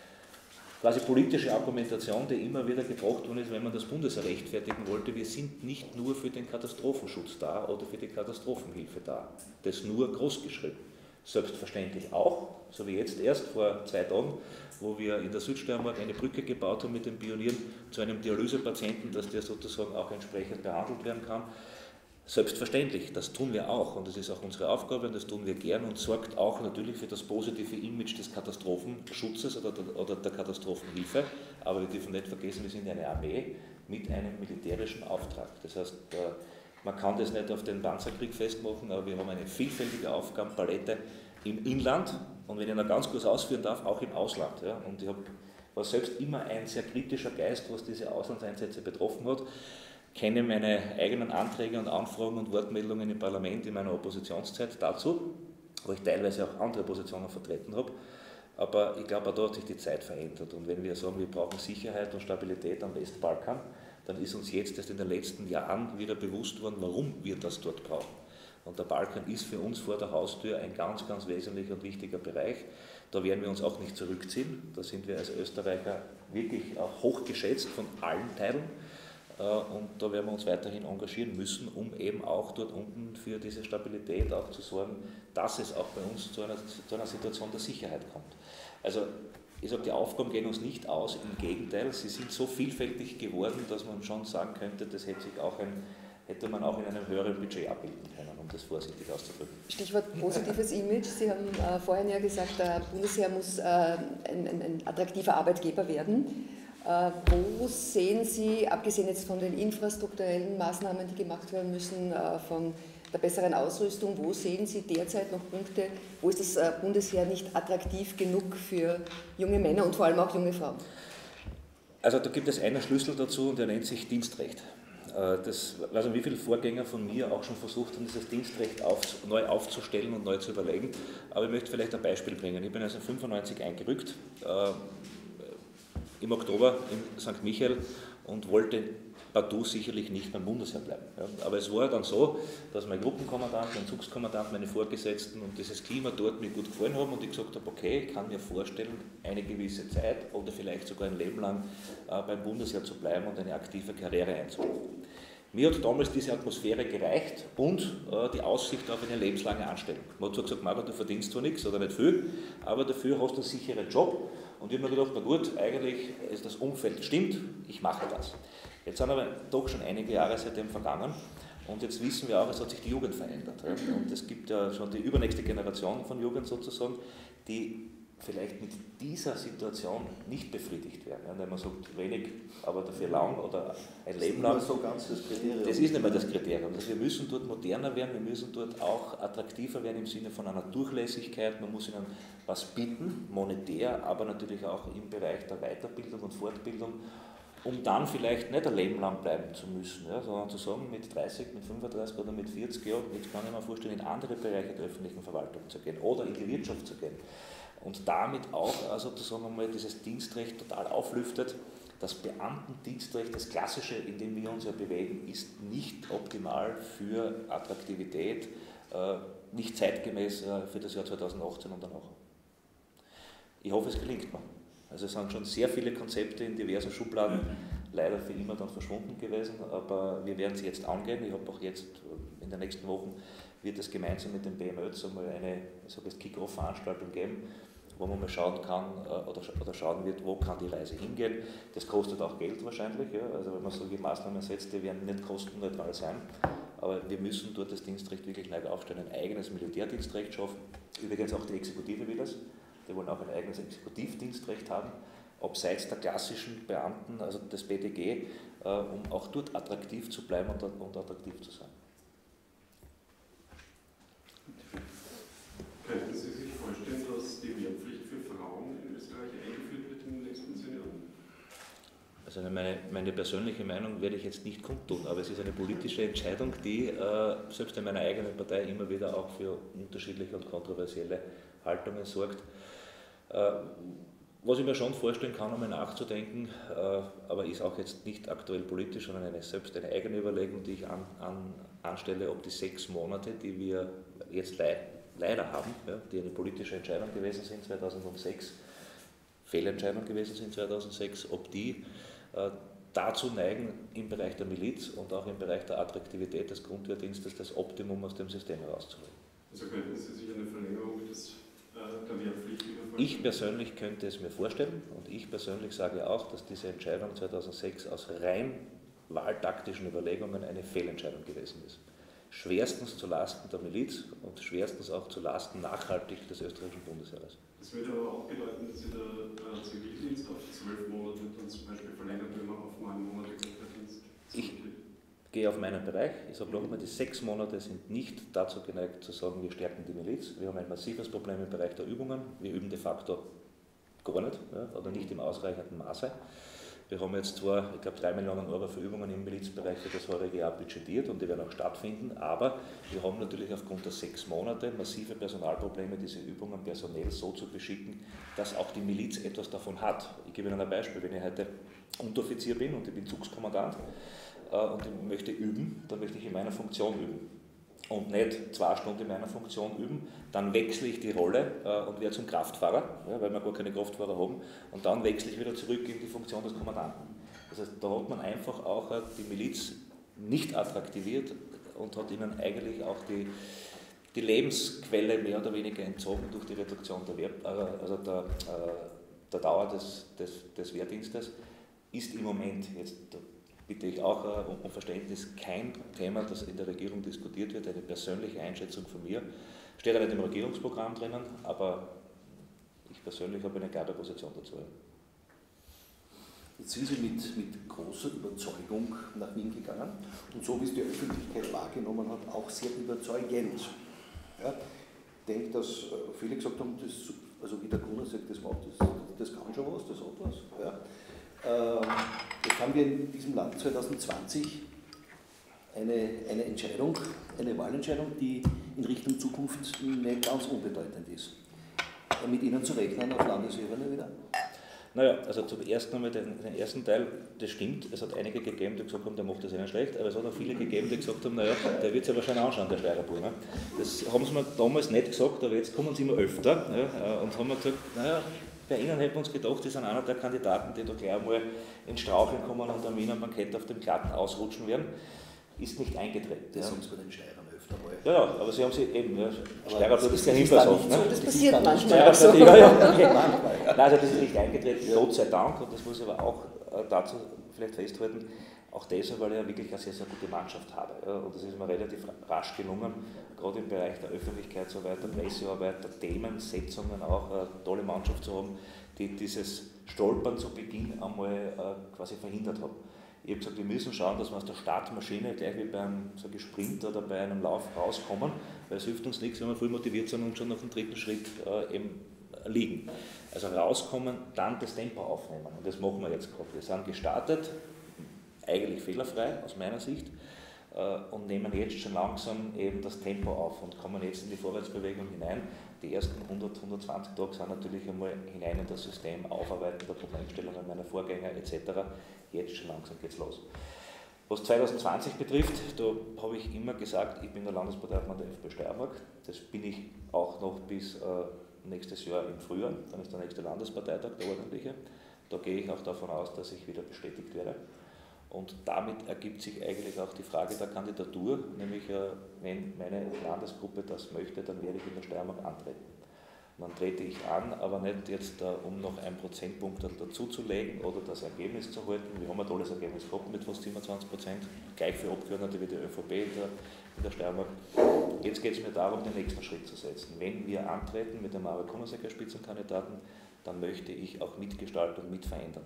quasi politische Argumentation, die immer wieder gebracht worden ist, wenn man das Bundesheer rechtfertigen wollte. Wir sind nicht nur für den Katastrophenschutz da oder für die Katastrophenhilfe da. Das nur großgeschrieben. Selbstverständlich auch, so wie jetzt erst vor zwei Tagen, wo wir in der Südsteiermark eine Brücke gebaut haben mit den Pionieren zu einem Dialysepatienten, dass der sozusagen auch entsprechend behandelt werden kann. Selbstverständlich, das tun wir auch und das ist auch unsere Aufgabe und das tun wir gern und sorgt auch natürlich für das positive Image des Katastrophenschutzes oder der, oder der Katastrophenhilfe. Aber wir dürfen nicht vergessen, wir sind eine Armee mit einem militärischen Auftrag. Das heißt, man kann das nicht auf den Panzerkrieg festmachen, aber wir haben eine vielfältige Aufgabenpalette im Inland und wenn ich noch ganz kurz ausführen darf, auch im Ausland. Ja. Und ich hab, war selbst immer ein sehr kritischer Geist, was diese Auslandseinsätze betroffen hat. Kenne meine eigenen Anträge und Anfragen und Wortmeldungen im Parlament in meiner Oppositionszeit dazu, wo ich teilweise auch andere Positionen vertreten habe. Aber ich glaube, auch da hat sich die Zeit verändert. Und wenn wir sagen, wir brauchen Sicherheit und Stabilität am Westbalkan, dann ist uns jetzt erst in den letzten Jahren wieder bewusst worden, warum wir das dort brauchen. Und der Balkan ist für uns vor der Haustür ein ganz, ganz wesentlicher und wichtiger Bereich. Da werden wir uns auch nicht zurückziehen. Da sind wir als Österreicher wirklich auch hochgeschätzt von allen Teilen. Und da werden wir uns weiterhin engagieren müssen, um eben auch dort unten für diese Stabilität auch zu sorgen, dass es auch bei uns zu einer, zu einer Situation der Sicherheit kommt. Also ich sage, die Aufgaben gehen uns nicht aus, im Gegenteil, sie sind so vielfältig geworden, dass man schon sagen könnte, das hätte, sich auch ein, hätte man auch in einem höheren Budget abbilden können, um das vorsichtig auszudrücken. Stichwort positives Image. Sie haben äh, vorhin ja gesagt, der Bundesheer muss äh, ein, ein, ein attraktiver Arbeitgeber werden. Äh, wo sehen Sie, abgesehen jetzt von den infrastrukturellen Maßnahmen, die gemacht werden müssen, äh, von der besseren Ausrüstung, wo sehen Sie derzeit noch Punkte, wo ist das äh, Bundesheer nicht attraktiv genug für junge Männer und vor allem auch junge Frauen? Also da gibt es einen Schlüssel dazu und der nennt sich Dienstrecht. Das, ich weiß nicht, wie viele Vorgänger von mir auch schon versucht haben, dieses Dienstrecht auf, neu aufzustellen und neu zu überlegen. Aber ich möchte vielleicht ein Beispiel bringen. Ich bin neunzehnhundertfünfundneunzig eingerückt, äh, im Oktober in Sankt Michael und wollte partout sicherlich nicht beim Bundesheer bleiben. Ja. Aber es war dann so, dass mein Gruppenkommandant, mein Zugskommandant, meine Vorgesetzten und dieses Klima dort mir gut gefallen haben und ich gesagt habe, okay, ich kann mir vorstellen, eine gewisse Zeit oder vielleicht sogar ein Leben lang äh, beim Bundesheer zu bleiben und eine aktive Karriere einzulegen. Mir hat damals diese Atmosphäre gereicht und äh, die Aussicht auf eine lebenslange Anstellung. Man hat zwar gesagt, Margot, du verdienst zwar nichts oder nicht viel, aber dafür hast du einen sicheren Job. Und ich habe mir gedacht, na gut, eigentlich ist das Umfeld stimmt, ich mache das. Jetzt sind aber doch schon einige Jahre seitdem vergangen und jetzt wissen wir auch, es hat sich die Jugend verändert. Und es gibt ja schon die übernächste Generation von Jugend sozusagen, die vielleicht mit dieser Situation nicht befriedigt werden. Wenn man sagt, wenig, aber dafür lang oder ein Leben lang. Das ist nicht mehr so ganz das Kriterium. Das ist nicht mehr das Kriterium. Also wir müssen dort moderner werden, wir müssen dort auch attraktiver werden im Sinne von einer Durchlässigkeit. Man muss ihnen was bieten, monetär, aber natürlich auch im Bereich der Weiterbildung und Fortbildung, um dann vielleicht nicht ein Leben lang bleiben zu müssen, ja, sondern zu sagen, mit dreißig, mit fünfunddreißig oder mit vierzig Jahren, jetzt kann ich mir vorstellen, in andere Bereiche der öffentlichen Verwaltung zu gehen oder in die Wirtschaft zu gehen. Und damit auch also sozusagen einmal dieses Dienstrecht total auflüftet. Das Beamtendienstrecht, das Klassische, in dem wir uns ja bewegen, ist nicht optimal für Attraktivität, äh, nicht zeitgemäß äh, für das Jahr zweitausendachtzehn und danach. Ich hoffe, es gelingt mir. Also es sind schon sehr viele Konzepte in diversen Schubladen leider für immer dann verschwunden gewesen, aber wir werden sie jetzt angehen. Ich habe auch jetzt in den nächsten Wochen wird es gemeinsam mit dem B M Ö einmal eine, ich sage jetzt, Kick-Off-Veranstaltung geben, wo man mal schauen kann oder, oder schauen wird, wo kann die Reise hingehen. Das kostet auch Geld wahrscheinlich, ja. Also wenn man solche Maßnahmen setzt, die werden nicht kostenneutral sein, aber wir müssen dort das Dienstrecht wirklich neu aufstellen, ein eigenes Militärdienstrecht schaffen. Übrigens auch die Exekutive will das, die wollen auch ein eigenes Exekutivdienstrecht haben, abseits der klassischen Beamten, also des B D G, äh, um auch dort attraktiv zu bleiben und, und attraktiv zu sein. Könnten Sie sich vorstellen, dass die Wehrpflicht für Frauen in Österreich eingeführt wird in den nächsten zehn Jahren? Also meine, meine persönliche Meinung werde ich jetzt nicht kundtun, aber es ist eine politische Entscheidung, die äh, selbst in meiner eigenen Partei immer wieder auch für unterschiedliche und kontroversielle Haltungen sorgt. Äh, was ich mir schon vorstellen kann, um mal nachzudenken, äh, aber ist auch jetzt nicht aktuell politisch, sondern eine, selbst eine eigene Überlegung, die ich an, an, anstelle, ob die sechs Monate, die wir jetzt leid, leider haben, ja, die eine politische Entscheidung gewesen sind zweitausendsechs, Fehlentscheidung gewesen sind zweitausendsechs, ob die äh, dazu neigen, im Bereich der Miliz und auch im Bereich der Attraktivität des Grundwehrdienstes das Optimum aus dem System herauszuholen. Also könnten Sie sich eine Verlängerung des, äh, der Wehrpflicht vorstellen? Ich persönlich könnte es mir vorstellen und ich persönlich sage auch, dass diese Entscheidung zweitausendsechs aus rein wahltaktischen Überlegungen eine Fehlentscheidung gewesen ist. Schwerstens zu Lasten der Miliz und schwerstens auch zu Lasten nachhaltig des österreichischen Bundesheeres. Das würde aber auch bedeuten, dass Sie der äh, Zivildienst auf zwölf Monate dann zum Beispiel verlängert, wenn man auf neun Monate Grundwehrdienst Ich gehe auf meinen Bereich. Ich sage noch einmal, die sechs Monate sind nicht dazu geneigt zu sagen, wir stärken die Miliz. Wir haben ein massives Problem im Bereich der Übungen. Wir üben de facto gar nicht, ja, oder nicht im ausreichenden Maße. Wir haben jetzt zwar, ich glaube, drei Millionen Euro für Übungen im Milizbereich für das heurige Jahr budgetiert und die werden auch stattfinden, aber wir haben natürlich aufgrund der sechs Monate massive Personalprobleme, diese Übungen personell so zu beschicken, dass auch die Miliz etwas davon hat. Ich gebe Ihnen ein Beispiel, wenn ich heute Unteroffizier bin und ich bin Zugskommandant äh, und ich möchte üben, dann möchte ich in meiner Funktion üben. und nicht zwei Stunden in meiner Funktion üben, dann wechsle ich die Rolle äh, und werde zum Kraftfahrer, ja, weil wir gar keine Kraftfahrer haben, und dann wechsle ich wieder zurück in die Funktion des Kommandanten. Das heißt, da hat man einfach auch äh, die Miliz nicht attraktiviert und hat ihnen eigentlich auch die, die Lebensquelle mehr oder weniger entzogen durch die Reduktion der, Wehr, äh, also der, äh, der Dauer des, des, des Wehrdienstes. Ist im Moment, jetzt da bitte ich auch uh, um Verständnis, kein Thema, das in der Regierung diskutiert wird, eine persönliche Einschätzung von mir. Steht auch nicht im Regierungsprogramm drinnen, aber ich persönlich habe eine klare Position dazu. Jetzt sind Sie mit, mit großer Überzeugung nach Wien gegangen und so wie es die Öffentlichkeit wahrgenommen hat, auch sehr überzeugend. Ja, ich denke, dass viele gesagt haben, das, also wie der Gunnar sagt, das macht das, das kann schon was, das hat was. Ja. Jetzt haben wir in diesem Land zwanzig zwanzig eine, eine Entscheidung, eine Wahlentscheidung, die in Richtung Zukunft nicht ganz unbedeutend ist. Mit Ihnen zu rechnen auf Landesebene wieder? Naja, also zum ersten einmal den, den ersten Teil, das stimmt, es hat einige gegeben, die gesagt haben, der macht das eh nicht schlecht, aber es hat auch viele gegeben, die gesagt haben, naja, der wird es ja wahrscheinlich anschauen, der Steirerbur. Ne? Das haben sie mir damals nicht gesagt, aber jetzt kommen sie immer öfter, ja, und haben mir gesagt, naja, bei Ihnen hätten wir uns gedacht, die sind einer der Kandidaten, die da gleich einmal ins Straucheln kommen und am Wiener Bankett auf dem Glatten ausrutschen werden. Ist nicht eingetreten. Das ja. haben Sie bei den Steirern öfter mal. Ja, ja, aber Sie haben sie eben, ja, Steirerbur ist kein Hinweis auf. Ne? Das passiert manchmal. So. Ja, ja, okay. Nein, also das ist nicht eingetreten, Gott sei Dank, und das muss ich aber auch dazu vielleicht festhalten, auch deshalb, weil ich ja wirklich eine sehr, sehr gute Mannschaft habe. Ja, und das ist mir relativ rasch gelungen, gerade im Bereich der Öffentlichkeitsarbeit, der Pressearbeit, der Themensetzungen auch eine tolle Mannschaft zu haben, die dieses Stolpern zu Beginn einmal äh, quasi verhindert hat. Ich habe gesagt, wir müssen schauen, dass wir aus der Startmaschine gleich wie beim so Sprint oder bei einem Lauf rauskommen, weil es hilft uns nichts, wenn wir voll motiviert sind und schon auf dem dritten Schritt äh, eben liegen. Also rauskommen, dann das Tempo aufnehmen, und das machen wir jetzt gerade. Wir sind gestartet, eigentlich fehlerfrei aus meiner Sicht, äh, und nehmen jetzt schon langsam eben das Tempo auf und kommen jetzt in die Vorwärtsbewegung hinein. Die ersten hundert, hundertzwanzig Tage sind natürlich einmal hinein in das System, Aufarbeiten der Problemstellungen meiner Vorgänger et cetera. Jetzt schon langsam geht es los. Was zwanzig zwanzig betrifft, da habe ich immer gesagt, ich bin der Landesparteiobmann der FPÖ Steiermark. Das bin ich auch noch bis äh, nächstes Jahr im Frühjahr, dann ist der nächste Landesparteitag, der ordentliche. Da gehe ich auch davon aus, dass ich wieder bestätigt werde. Und damit ergibt sich eigentlich auch die Frage der Kandidatur, nämlich äh, wenn meine Landesgruppe das möchte, dann werde ich in der Steiermark antreten. Und dann trete ich an, aber nicht jetzt, äh, um noch einen Prozentpunkt dazuzulegen oder das Ergebnis zu halten. Wir haben ein tolles Ergebnis gehabt mit fast siebenundzwanzig Prozent, gleich für Abgeordnete wie die ÖVP in der, in der Steiermark. Jetzt geht es mir darum, den nächsten Schritt zu setzen. Wenn wir antreten mit dem Marek Kunasek als Spitzenkandidaten, dann möchte ich auch mitgestalten und mitverändern.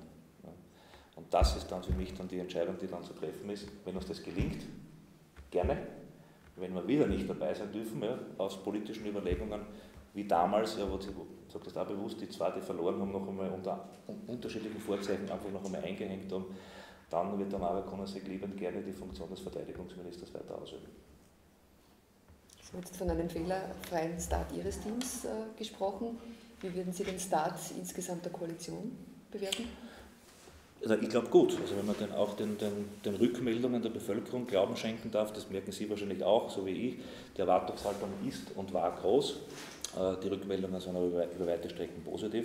Und das ist dann für mich dann die Entscheidung, die dann zu treffen ist. Wenn uns das gelingt, gerne. Wenn wir wieder nicht dabei sein dürfen, ja, aus politischen Überlegungen, wie damals, ja, wo ich sage das auch bewusst, die zwei, die verloren haben, noch einmal unter unterschiedlichen Vorzeichen einfach noch einmal eingehängt haben, dann wird der Marek Kunasek liebend gerne die Funktion des Verteidigungsministers weiter ausüben. Sie haben jetzt von einem fehlerfreien Start Ihres Teams äh, gesprochen. Wie würden Sie den Start insgesamt der Koalition bewerten? Also ich glaube gut, also wenn man dann auch den, den, den Rückmeldungen der Bevölkerung Glauben schenken darf, das merken Sie wahrscheinlich auch, so wie ich, die Erwartungshaltung ist und war groß, die Rückmeldungen sind aber über, über weite Strecken positiv.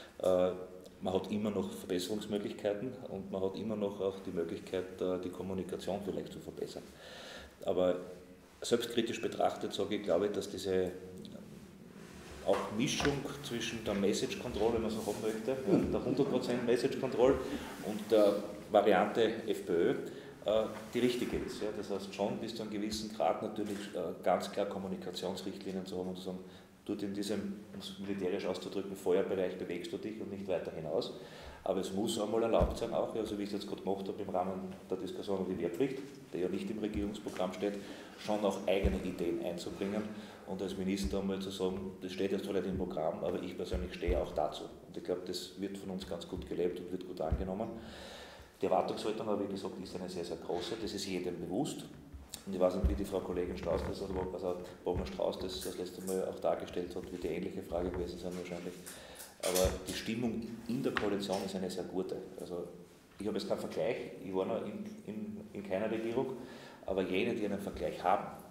Man hat immer noch Verbesserungsmöglichkeiten und man hat immer noch auch die Möglichkeit, die Kommunikation vielleicht zu verbessern. Aber selbstkritisch betrachtet sage ich, glaube ich, dass diese auch Mischung zwischen der Message Control, wenn man so haben möchte, ja, der hundert Prozent Message Control und der Variante FPÖ äh, die richtige ist. Ja. Das heißt schon bis zu einem gewissen Grad natürlich äh, ganz klar Kommunikationsrichtlinien zu haben und zu sagen, dort in diesem, um es militärisch auszudrücken, Feuerbereich bewegst du dich und nicht weiter hinaus. Aber es muss einmal erlaubt sein, auch, also wie ich es jetzt gerade gemacht habe im Rahmen der Diskussion um die Wehrpflicht, die ja nicht im Regierungsprogramm steht, schon auch eigene Ideen einzubringen und als Minister einmal zu sagen, das steht jetzt zwar nicht im Programm, aber ich persönlich stehe auch dazu. Und ich glaube, das wird von uns ganz gut gelebt und wird gut angenommen. Die Erwartungshaltung, aber wie gesagt, ist eine sehr, sehr große, das ist jedem bewusst. Und ich weiß nicht, wie die Frau Kollegin Strauß, das, also Wagner Strauß das das letzte Mal auch dargestellt hat, wird die ähnliche Frage gewesen sein wahrscheinlich. Aber die Stimmung in der Koalition ist eine sehr gute. Also ich habe jetzt keinen Vergleich, ich war noch in, in, in keiner Regierung, aber jene, die einen Vergleich haben,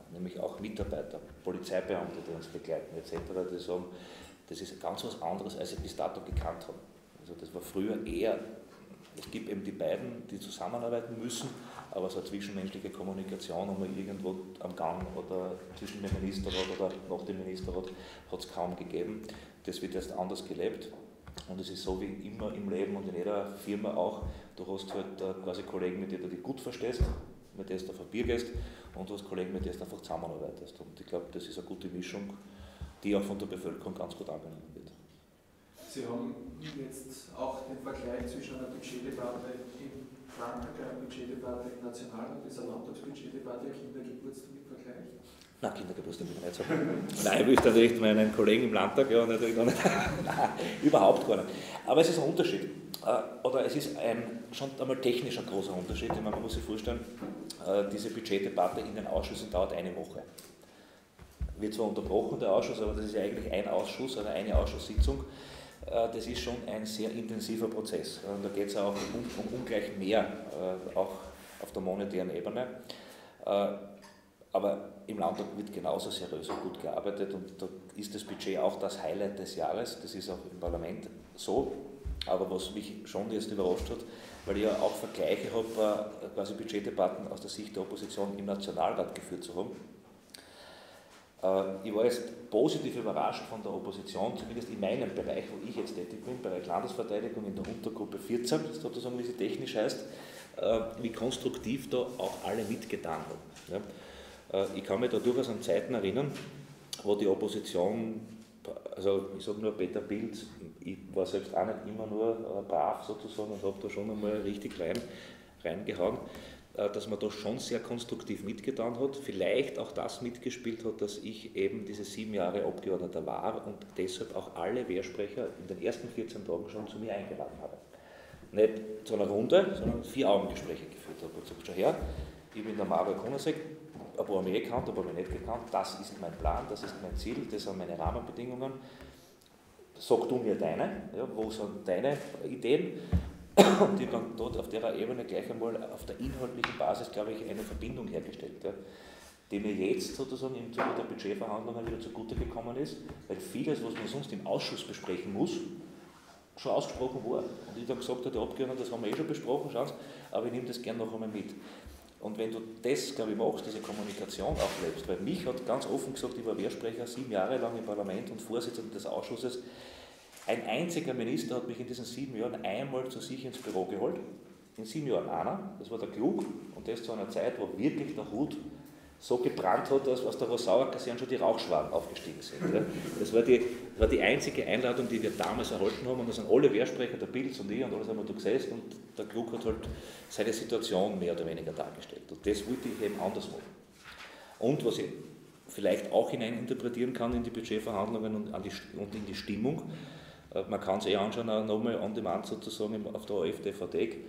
nämlich auch Mitarbeiter, Polizeibeamte, die uns begleiten et cetera, die sagen, das ist ganz was anderes, als sie bis dato gekannt haben. Also das war früher eher, es gibt eben die beiden, die zusammenarbeiten müssen, aber so eine zwischenmenschliche Kommunikation um irgendwo am Gang oder zwischen dem Ministerrat oder nach dem Ministerrat hat es kaum gegeben. Das wird jetzt anders gelebt. Und es ist so wie immer im Leben und in jeder Firma auch, du hast halt quasi Kollegen, mit denen du dich gut verstehst, mit denen du auf ein Bier gehst, und du hast Kollegen, mit denen du einfach zusammenarbeitest. Und ich glaube, das ist eine gute Mischung, die auch von der Bevölkerung ganz gut angenommen wird. Sie haben jetzt auch den Vergleich zwischen einer Budgetdebatte im Landtag, einer Budgetdebatte im Nationalrat, dieser Landtagsbudgetdebatte, Kindergeburtstag im Vergleich? Nein, Kindergeburtstag will ich nicht sagen. Nein, ich will natürlich meinen Kollegen im Landtag, ja, natürlich noch nicht. Nein, überhaupt gar nicht. Aber es ist ein Unterschied. Oder es ist ein schon einmal technisch ein großer Unterschied. Ich meine, man muss sich vorstellen, diese Budgetdebatte in den Ausschüssen dauert eine Woche. Wird zwar unterbrochen, der Ausschuss, aber das ist ja eigentlich ein Ausschuss oder eine Ausschusssitzung. Das ist schon ein sehr intensiver Prozess. Und da geht es auch um, um ungleich mehr, auch auf der monetären Ebene. Aber im Landtag wird genauso seriös und gut gearbeitet, und da ist das Budget auch das Highlight des Jahres. Das ist auch im Parlament so. Aber was mich schon jetzt überrascht hat, weil ich ja auch Vergleiche habe, quasi Budgetdebatten aus der Sicht der Opposition im Nationalrat geführt zu haben. Ich war jetzt positiv überrascht von der Opposition, zumindest in meinem Bereich, wo ich jetzt tätig bin, Bereich Landesverteidigung in der Untergruppe vierzehn, sozusagen, wie sie technisch heißt, wie konstruktiv da auch alle mitgetan haben. Ich kann mich da durchaus an Zeiten erinnern, wo die Opposition, also ich sage nur Peter Pilz, ich war selbst auch nicht immer nur brav sozusagen und habe da schon einmal richtig rein, reingehauen, dass man da schon sehr konstruktiv mitgetan hat, vielleicht auch das mitgespielt hat, dass ich eben diese sieben Jahre Abgeordneter war und deshalb auch alle Wehrsprecher in den ersten vierzehn Tagen schon zu mir eingeladen habe. Nicht zu einer Runde, sondern vier Augengespräche geführt habe. Ich habe gesagt, schau her, ich bin der Mario Konasek, ein paar mich gekannt, ein paar mich nicht gekannt, das ist mein Plan, das ist mein Ziel, das sind meine Rahmenbedingungen. Sag du mir deine, ja, wo sind deine Ideen? Und ich habe dann dort auf der Ebene gleich einmal auf der inhaltlichen Basis, glaube ich, eine Verbindung hergestellt, ja, die mir jetzt sozusagen im Zuge der Budgetverhandlungen wieder zugute gekommen ist, weil vieles, was man sonst im Ausschuss besprechen muss, schon ausgesprochen war. Und ich dann gesagt habe, der Abgeordnete, das haben wir eh schon besprochen, schauen Sie, aber ich nehme das gerne noch einmal mit. Und wenn du das, glaube ich, machst, diese Kommunikation auch lebst, weil mich hat ganz offen gesagt, ich war Wehrsprecher sieben Jahre lang im Parlament und Vorsitzender des Ausschusses. Ein einziger Minister hat mich in diesen sieben Jahren einmal zu sich ins Büro geholt. In sieben Jahren einer, das war der Klug, und das zu einer Zeit, wo wirklich der Hut so gebrannt hat, dass aus der Rosauer Kaserne schon die Rauchschwaden aufgestiegen sind. Das war die, war die einzige Einladung, die wir damals erhalten haben, und da sind alle Wehrsprecher, der Pilz und ich, und alles haben wir da gesessen, und der Klug hat halt seine Situation mehr oder weniger dargestellt. Und das wollte ich eben anders machen. Und was ich vielleicht auch hineininterpretieren kann in die Budgetverhandlungen und, an die, und in die Stimmung, man kann es eh anschauen, auch nochmal on demand sozusagen auf der AfD-Verdeck,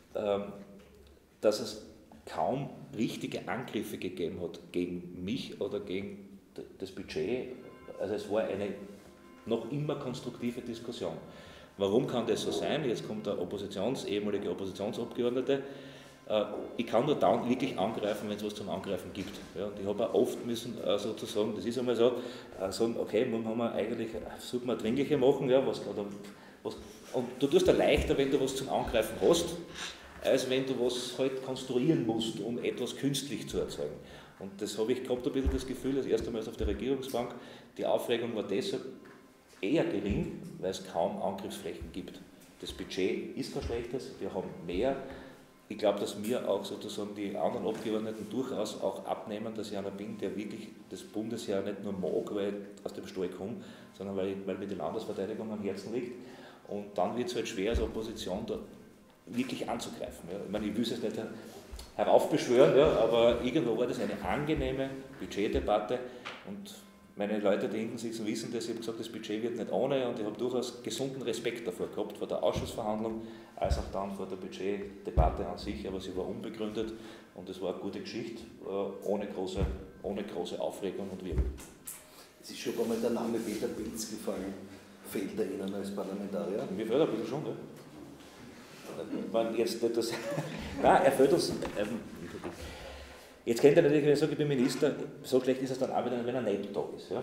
dass es kaum richtige Angriffe gegeben hat gegen mich oder gegen das Budget. Also es war eine noch immer konstruktive Diskussion. Warum kann das so sein? Jetzt kommt der Oppositions, ehemalige Oppositionsabgeordnete. Ich kann nur dann wirklich angreifen, wenn es was zum Angreifen gibt. Ja, und ich habe auch oft müssen sozusagen, das ist einmal so, sagen, okay, nun haben wir eigentlich, sollten wir dringliche machen, ja, was, oder was, und du tust ja leichter, wenn du was zum Angreifen hast, als wenn du was halt konstruieren musst, um etwas künstlich zu erzeugen. Und das habe ich gehabt, ein bisschen das Gefühl, das erste Mal auf der Regierungsbank, die Aufregung war deshalb eher gering, weil es kaum Angriffsflächen gibt. Das Budget ist kein schlechtes, wir haben mehr. Ich glaube, dass mir auch sozusagen die anderen Abgeordneten durchaus auch abnehmen, dass ich einer bin, der wirklich das Bundesheer nicht nur mag, weil ich aus dem Stall komme, sondern weil, weil mir die Landesverteidigung am Herzen liegt. Und dann wird es halt schwer, als Opposition da wirklich anzugreifen. Ja. Ich meine, ich will es jetzt nicht heraufbeschwören, ja, aber irgendwo war das eine angenehme Budgetdebatte, und meine Leute, die hinten sitzen, wissen das. Ich habe gesagt, das Budget wird nicht ohne, und ich habe durchaus gesunden Respekt davor gehabt, vor der Ausschussverhandlung, als auch dann vor der Budgetdebatte an sich, aber sie war unbegründet und es war eine gute Geschichte, ohne große, ohne große Aufregung und Wirbel. Es ist schon einmal der Name Peter Pilz gefallen. Fehlt er Ihnen als Parlamentarier? Mir fehlt er ein bisschen schon, ja. Wenn jetzt nicht das Nein, er fällt uns. Ähm, Jetzt kennt ihr natürlich, wenn ich sage, ich bin Minister, so schlecht ist es dann auch wieder, wenn er nicht da ist. Ja?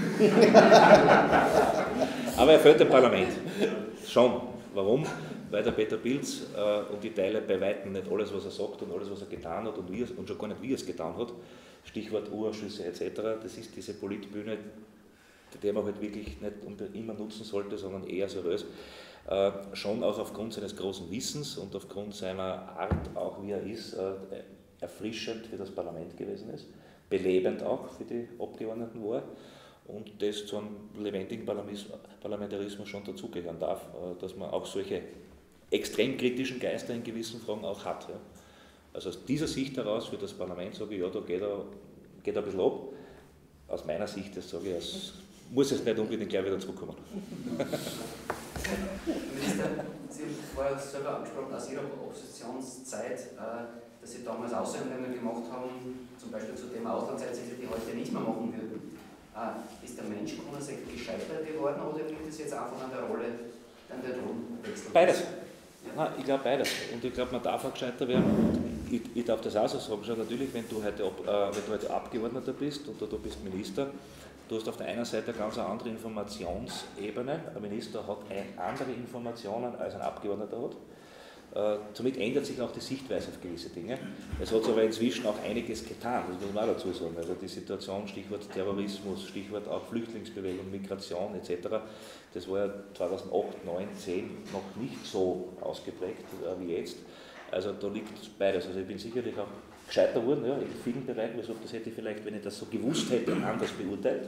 Aber er fällt dem Parlament. Schon. Warum? Weil der Peter Pilz, äh, und ich teile bei Weitem nicht alles, was er sagt und alles, was er getan hat und, wie er, und schon gar nicht, wie er es getan hat, Stichwort U-Ausschüsse et cetera, das ist diese Politbühne, die man halt wirklich nicht immer nutzen sollte, sondern eher seriös, äh, schon auch aufgrund seines großen Wissens und aufgrund seiner Art, auch wie er ist, äh, erfrischend für das Parlament gewesen ist, belebend auch für die Abgeordneten war und das zu einem lebendigen Parlamentarismus schon dazugehören darf, dass man auch solche extrem kritischen Geister in gewissen Fragen auch hat. Ja. Also aus dieser Sicht heraus für das Parlament sage ich, ja, da geht er, geht er ein bisschen ab. Aus meiner Sicht, das sage ich, es muss es nicht unbedingt gleich wieder zurückkommen. Minister, Sie haben vorher selber angesprochen, aus Ihrer Oppositionszeit, dass Sie damals Aussendungen gemacht haben, zum Beispiel zu Thema Auslandseinsätze, die heute nicht mehr machen würden. Ist der Mensch Kunasek gescheiter geworden oder liegt es jetzt einfach an der Rolle, an der Thronwechsel? Beides. Ja. Nein, ich glaube beides. Und ich glaube, man darf auch gescheiter werden. Ich, ich darf das auch so sagen. Schau, natürlich, wenn du, heute, äh, wenn du heute Abgeordneter bist oder du bist Minister, du hast auf der einen Seite eine ganz andere Informationsebene. Ein Minister hat andere Informationen, als ein Abgeordneter hat. Äh, somit ändert sich auch die Sichtweise auf gewisse Dinge. Es hat aber inzwischen auch einiges getan, das muss man auch dazu sagen. Also die Situation, Stichwort Terrorismus, Stichwort auch Flüchtlingsbewegung, Migration et cetera, das war ja zweitausendacht, neun, zehn noch nicht so ausgeprägt äh, wie jetzt. Also da liegt beides. Also ich bin sicherlich auch gescheiter worden, ja, in vielen Bereichen, also das hätte ich vielleicht, wenn ich das so gewusst hätte, anders beurteilt.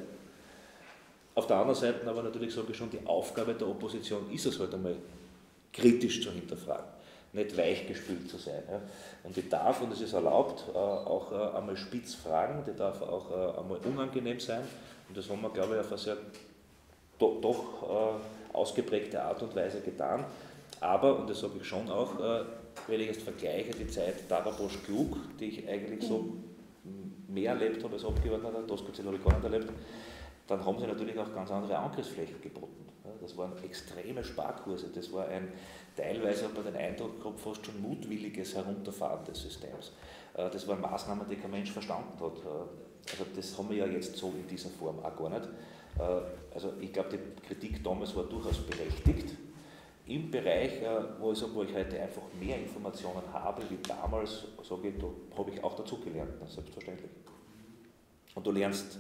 Auf der anderen Seite aber natürlich sage ich schon, die Aufgabe der Opposition ist es halt einmal kritisch zu hinterfragen, nicht weichgespült zu sein. Ja. Und die darf, und es ist erlaubt, auch einmal spitz fragen, die darf auch einmal unangenehm sein. Und das haben wir, glaube ich, auf eine sehr doch, doch ausgeprägte Art und Weise getan. Aber, und das sage ich schon auch, wenn ich jetzt vergleiche die Zeit Darabosch-Klug, die ich eigentlich so mehr erlebt habe als Abgeordneter, Doskozil habe ich gar nicht erlebt, dann haben sie natürlich auch ganz andere Angriffsflächen geboten. Das waren extreme Sparkurse, das war ein teilweise, hat man den Eindruck gehabt, fast schon mutwilliges Herunterfahren des Systems. Das waren Maßnahmen, die kein Mensch verstanden hat. Also das haben wir ja jetzt so in dieser Form auch gar nicht. Also ich glaube, die Kritik damals war durchaus berechtigt. Im Bereich, wo ich, sage, wo ich heute einfach mehr Informationen habe wie damals, sage ich, da habe ich auch dazugelernt, selbstverständlich. Und du lernst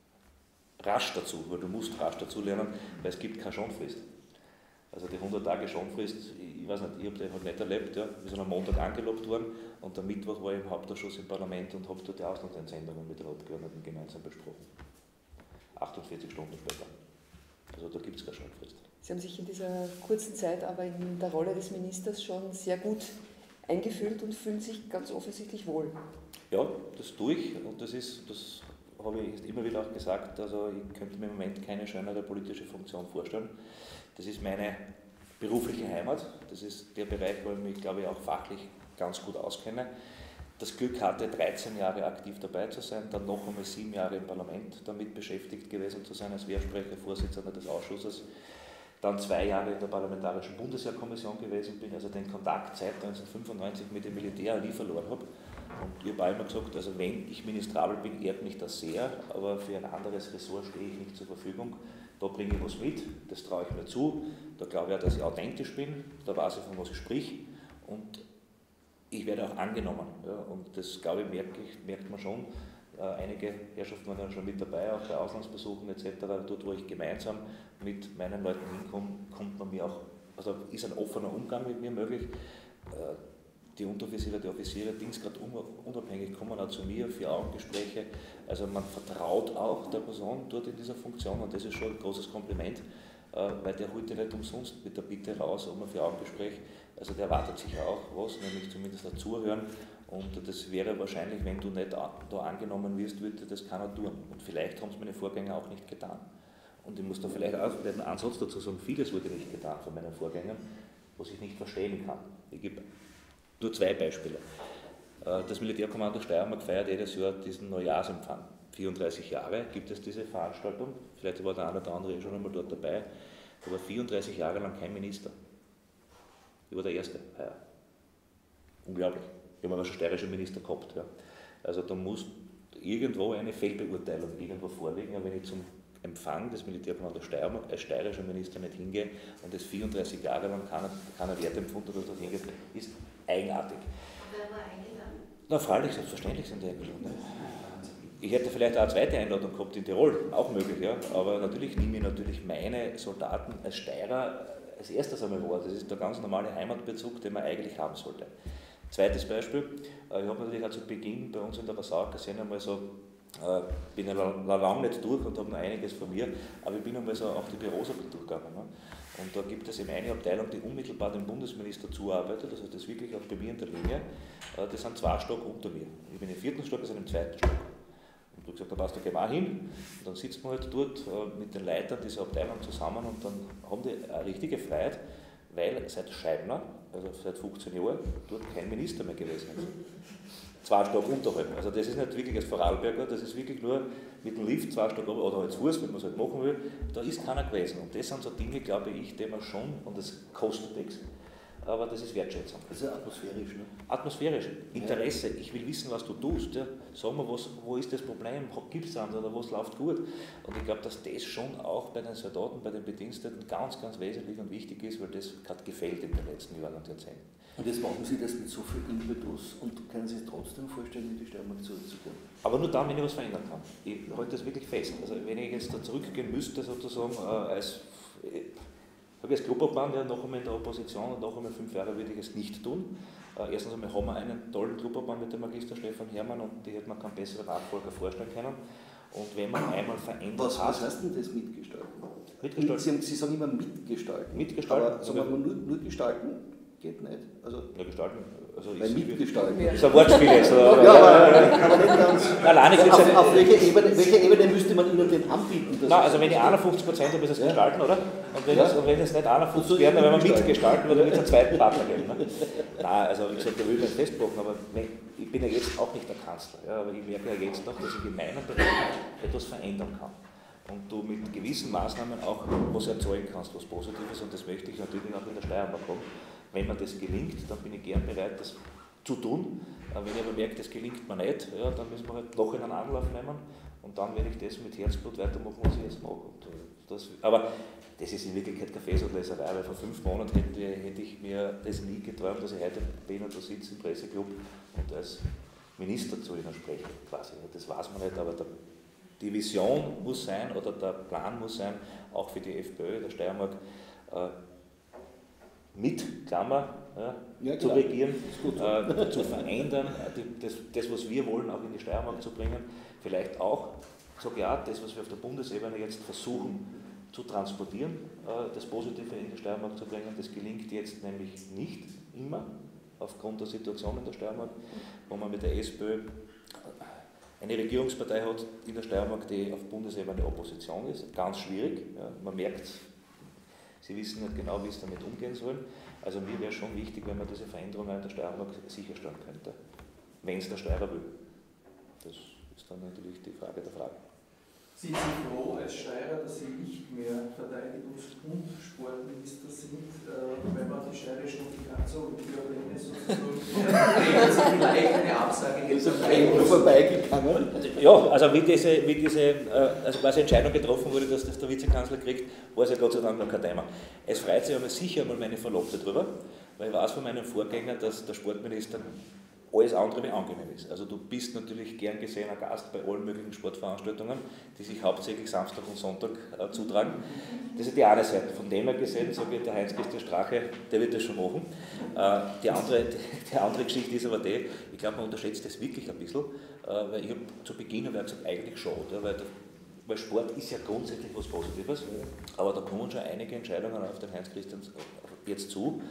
rasch dazu, weil du musst rasch dazu lernen, weil es gibt keine Schonfrist. Also die hundert Tage Schonfrist, ich, ich weiß nicht, ich habe den halt nicht erlebt, ja. Wir sind am Montag angelobt worden und am Mittwoch war ich im Hauptausschuss im Parlament und habe dort die Auslandsentsendungen mit den Abgeordneten gemeinsam besprochen. achtundvierzig Stunden später. Also da gibt es keine Schonfrist. Sie haben sich in dieser kurzen Zeit aber in der Rolle des Ministers schon sehr gut eingefühlt und fühlen sich ganz offensichtlich wohl. Ja, das tue ich und das ist, das habe ich immer wieder auch gesagt, also ich könnte mir im Moment keine schönere politische Funktion vorstellen. Das ist meine berufliche Heimat, das ist der Bereich, wo ich mich, glaube ich, auch fachlich ganz gut auskenne. Das Glück hatte, dreizehn Jahre aktiv dabei zu sein, dann noch einmal sieben Jahre im Parlament damit beschäftigt gewesen zu sein, als Wehrsprecher, Vorsitzender des Ausschusses. Dann zwei Jahre in der Parlamentarischen Bundeswehrkommission gewesen bin, also den Kontakt seit neunzehnhundertfünfundneunzig mit dem Militär nie verloren habe. Und ich habe auch immer gesagt, also wenn ich ministrabel bin, ehrt mich das sehr, aber für ein anderes Ressort stehe ich nicht zur Verfügung. Da bringe ich was mit, das traue ich mir zu, da glaube ich auch, dass ich authentisch bin, da weiß ich, von was ich sprich und ich werde auch angenommen. Ja, und das, glaube ich, merke ich, merkt man schon. Äh, einige Herrschaften waren dann schon mit dabei, auch bei Auslandsbesuchen et cetera. Dort, wo ich gemeinsam mit meinen Leuten hinkomme, kommt man mir auch, also ist ein offener Umgang mit mir möglich. Äh, die Unteroffiziere, die Offiziere, Dienstgrad unabhängig, kommen auch zu mir für Augengespräche. Also man vertraut auch der Person dort in dieser Funktion und das ist schon ein großes Kompliment, äh, weil der holt ja nicht umsonst mit der Bitte raus, um ein Vier-Augen-Gespräch. Also der erwartet sich ja auch was, nämlich zumindest ein Zuhören. Und das wäre wahrscheinlich, wenn du nicht da angenommen wirst, würde das keiner tun. Und vielleicht haben es meine Vorgänger auch nicht getan. Und ich muss da vielleicht auch einen Ansatz dazu sagen, vieles wurde nicht getan von meinen Vorgängern, was ich nicht verstehen kann. Ich gebe nur zwei Beispiele. Das Militärkommando Steiermark feiert jedes Jahr diesen Neujahrsempfang. vierunddreißig Jahre gibt es diese Veranstaltung. Vielleicht war der eine oder andere schon einmal dort dabei. Da war vierunddreißig Jahre lang kein Minister. Ich war der Erste heuer. Unglaublich. Wir haben aber schon steirische Minister gehabt. Ja. Also da muss irgendwo eine Fehlbeurteilung irgendwo vorliegen, aber wenn ich zum Empfang des Militärkommandos Steiermark als steirischer Minister nicht hingehe und es vierunddreißig Jahre lang keiner, keiner Wert empfunden oder dort hingeht, ist eigenartig. Wer war eingeladen? Na, freilich, selbstverständlich sind die eingeladen. Ne? Ich hätte vielleicht auch eine zweite Einladung gehabt in Tirol, auch möglich, ja. Aber natürlich nehme ich natürlich meine Soldaten als Steirer als erstes einmal wahr. Das ist der ganz normale Heimatbezug, den man eigentlich haben sollte. Zweites Beispiel, ich habe natürlich auch zu Beginn bei uns in der Passauer Kaserne einmal so, ich bin ja lange nicht durch und habe noch einiges von mir, aber ich bin einmal so auch die Büros ein bisschen durchgegangen. Ne? Und da gibt es eben eine Abteilung, die unmittelbar dem Bundesminister zuarbeitet, also das ist wirklich auch bei mir in der Linie, das sind zwei Stock unter mir. Ich bin im vierten Stock, also im zweiten Stock. Und du hast gesagt, da passt du geh mal hin, und dann sitzt man halt dort mit den Leitern dieser Abteilung zusammen und dann haben die eine richtige Freiheit, weil seit Scheibner, also seit fünfzehn Jahren, dort kein Minister mehr gewesen ist. Zwei Stock unterhalb. Also das ist nicht wirklich als Vorarlberger, das ist wirklich nur mit dem Lift zwei Stock oder halt zu Fuß, wenn man es halt machen will, da ist keiner gewesen. Und das sind so Dinge, glaube ich, die man schon, und das kostet nichts, aber das ist Wertschätzung. Das ist ja atmosphärisch, ne? Atmosphärisch, Interesse, ich will wissen, was du tust. Ja. Sag mal, was, wo ist das Problem, gibt es eins oder was läuft gut? Und ich glaube, dass das schon auch bei den Soldaten, bei den Bediensteten ganz, ganz wesentlich und wichtig ist, weil das hat gefehlt in den letzten Jahren und Jahrzehnten. Und jetzt machen Sie das mit so viel Impetus und können Sie sich trotzdem vorstellen, in die Steiermark zurückzukehren? Aber nur dann, wenn ich was verändern kann. Ich halte das wirklich fest. Also wenn ich jetzt da zurückgehen müsste, sozusagen, äh, als, ich habe jetzt Klubobmann, ja, noch einmal in der Opposition und noch einmal fünf Jahre würde ich es nicht tun. Äh, erstens einmal haben wir einen tollen Klubobmann mit dem Magister Stefan Herrmann und die hätte man keinen besseren Nachfolger vorstellen können. Und wenn man einmal verändert was, hat... Was heißt denn das mitgestalten? Mitgestalten? Sie, Sie sagen immer mitgestalten. Mitgestalten? Aber sagen wir mal, nur, nur gestalten geht nicht. Also, ja, gestalten. Also weil mitgestalten. Das ist ein Wortspiel jetzt. Oder? Ja, aber, aber nicht ganz. Nein, nein, auf, auf welcher Ebene, welche Ebene müsste man Ihnen denn anbieten? Nein, also wenn ich einundfünfzig Prozent habe, ist es ja. gestalten, oder? Und wenn, ja. es, und wenn es nicht einundfünfzig wäre, dann werden wir mitgestalten oder mit einem zweiten Partner geben. Ne? Nein, also wie gesagt, da will ich nicht festmachen, aber ich bin ja jetzt auch nicht der Kanzler. Ja, aber ich merke ja jetzt noch, dass ich in meinem Bereich etwas verändern kann. Und du mit gewissen Maßnahmen auch was erzeugen kannst, was Positives, und das möchte ich natürlich auch in der Steiermark haben. Wenn mir das gelingt, dann bin ich gern bereit, das zu tun. Wenn ich aber merke, das gelingt mir nicht, ja, dann müssen wir halt noch einen Anlauf nehmen und dann werde ich das mit Herzblut weitermachen, was ich jetzt mache. Und das, aber das ist in Wirklichkeit keine Fäserleserei, weil vor fünf Monaten hätte, hätte ich mir das nie geträumt, dass ich heute bin und da sitze im Presseclub und als Minister zu Ihnen spreche, quasi. Das weiß man nicht, aber der, die Vision muss sein oder der Plan muss sein, auch für die FPÖ, der Steiermark, äh, mit Klammer ja, ja, zu regieren, äh, zu verändern, die, das, das, was wir wollen, auch in die Steiermark zu bringen, vielleicht auch sogar das, was wir auf der Bundesebene jetzt versuchen zu transportieren, äh, das Positive in die Steiermark zu bringen. Das gelingt jetzt nämlich nicht immer, aufgrund der Situation in der Steiermark, wo man mit der SPÖ eine Regierungspartei hat in der Steiermark, die auf Bundesebene Opposition ist, ganz schwierig, ja, man merkt es. Sie wissen nicht genau, wie sie damit umgehen sollen. Also mir wäre schon wichtig, wenn man diese Veränderungen in der Steiermark sicherstellen könnte, wenn es der Steirer will. Das ist dann natürlich die Frage der Frage. Sind Sie froh als Steirer, dass Sie nicht mehr Verteidigungs- und Sportminister sind, wenn man die steirische Notifikation überbringen sozusagen? Vielleicht eine Absage gibt es vorbeigegangen. Ja, also wie diese, wie diese also quasi Entscheidung getroffen wurde, dass das der Vizekanzler kriegt, war es ja Gott sei Dank noch kein Thema. Es freut sich aber sicher einmal meine Verlobte drüber, weil ich weiß von meinem Vorgänger, dass der Sportminister alles andere wie angenehm ist. Also du bist natürlich gern gesehener Gast bei allen möglichen Sportveranstaltungen, die sich hauptsächlich Samstag und Sonntag äh, zutragen. Das ist die eine Seite. Von dem her gesehen, sage ich, der Heinz-Christian Strache, der wird das schon machen. Äh, die, andere, die, die andere Geschichte ist aber die, ich glaube, man unterschätzt das wirklich ein bisschen, äh, weil ich habe zu Beginn hab ich gesagt, eigentlich schon, ja, weil, der, weil Sport ist ja grundsätzlich was Positives, aber da kommen schon einige Entscheidungen auf den Heinz-Christian jetzt zu.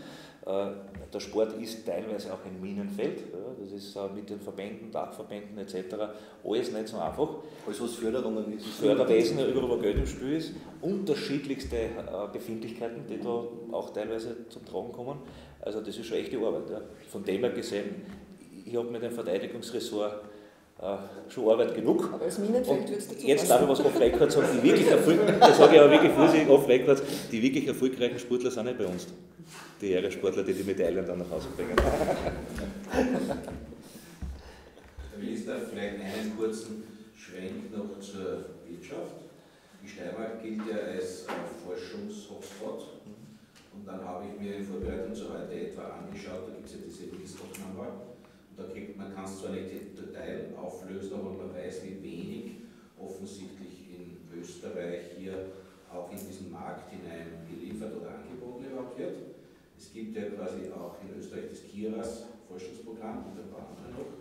Der Sport ist teilweise auch ein Minenfeld, das ist mit den Verbänden, Dachverbänden et cetera alles nicht so einfach. Also was Förderungen ist. Förderwesen, überall wo Geld im Spiel ist, unterschiedlichste Befindlichkeiten, die da auch teilweise zum Tragen kommen. Also das ist schon echte Arbeit. Ja. Von dem her gesehen, ich habe mit dem Verteidigungsressort äh, schon Arbeit genug. Aber als Minenfeld würdest du dazu jetzt darf ich was off record sagen, die wirklich erfolgreichen, das sage ich aber wirklich vorsichtig off record, die wirklich erfolgreichen Sportler sind nicht bei uns. Die Ehrensportler, die die Medaillen dann nach Hause bringen. Herr Minister, vielleicht einen kurzen Schwenk noch zur Wirtschaft. Die Steiermark gilt ja als Forschungshotspot. Und dann habe ich mir in Vorbereitung zu heute etwa angeschaut, da gibt es ja diese List-of-Number. Und da kriegt man, kann es zwar nicht im Detail auflösen, aber man weiß, wie wenig offensichtlich in Österreich hier auch in diesen Markt hinein geliefert oder angeboten überhaupt wird. Es gibt ja quasi auch in Österreich das KIRAS-Forschungsprogramm und ein paar andere noch.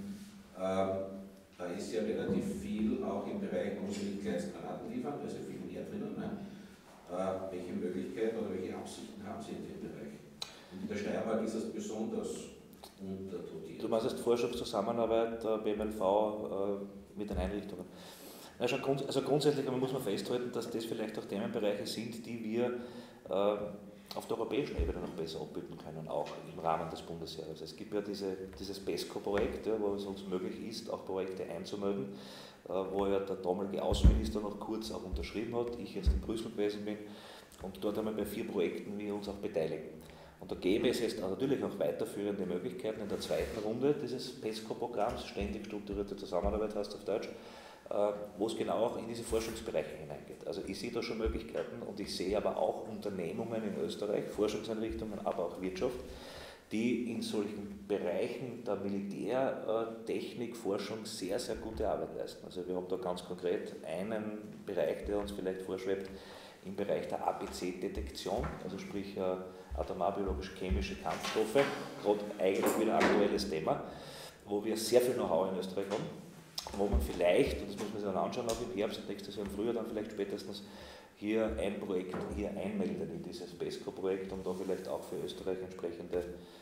Ähm, da ist ja relativ viel auch im Bereich, man muss nicht Kleinstgranaten liefern, da ist ja viel mehr drinnen. Ne? Äh, welche Möglichkeiten oder welche Absichten haben Sie in dem Bereich? Und in der Steiermark ist es besonders unterdotiert. Du meinst jetzt Forschungszusammenarbeit äh, B M L V äh, mit den Einrichtungen? Na, schon grund, also grundsätzlich muss man festhalten, dass das vielleicht auch Themenbereiche sind, die wir äh, auf der europäischen Ebene noch besser abbilden können, auch im Rahmen des Bundesjahres. Es gibt ja diese, dieses PESCO-Projekt, ja, wo es uns möglich ist, auch Projekte einzumelden, äh, wo ja der damalige Außenminister noch kurz auch unterschrieben hat, ich jetzt in Brüssel gewesen bin und dort einmal bei vier Projekten wir uns auch beteiligen. Und da gäbe es jetzt natürlich auch weiterführende Möglichkeiten in der zweiten Runde dieses PESCO-Programms, ständig strukturierte Zusammenarbeit heißt auf Deutsch, wo es genau auch in diese Forschungsbereiche hineingeht. Also ich sehe da schon Möglichkeiten und ich sehe aber auch Unternehmungen in Österreich, Forschungseinrichtungen, aber auch Wirtschaft, die in solchen Bereichen der Militärtechnik, Forschung sehr, sehr gute Arbeit leisten. Also wir haben da ganz konkret einen Bereich, der uns vielleicht vorschwebt, im Bereich der A B C-Detektion, also sprich atomar-biologisch-chemische Kampfstoffe, gerade eigentlich wieder ein aktuelles Thema, wo wir sehr viel Know-how in Österreich haben, wo man vielleicht, und das muss man sich dann anschauen, auch im Herbst, nächstes Jahr im Frühjahr dann vielleicht spätestens, hier ein Projekt hier einmelden in dieses PESCO-Projekt, um da vielleicht auch für Österreich entsprechende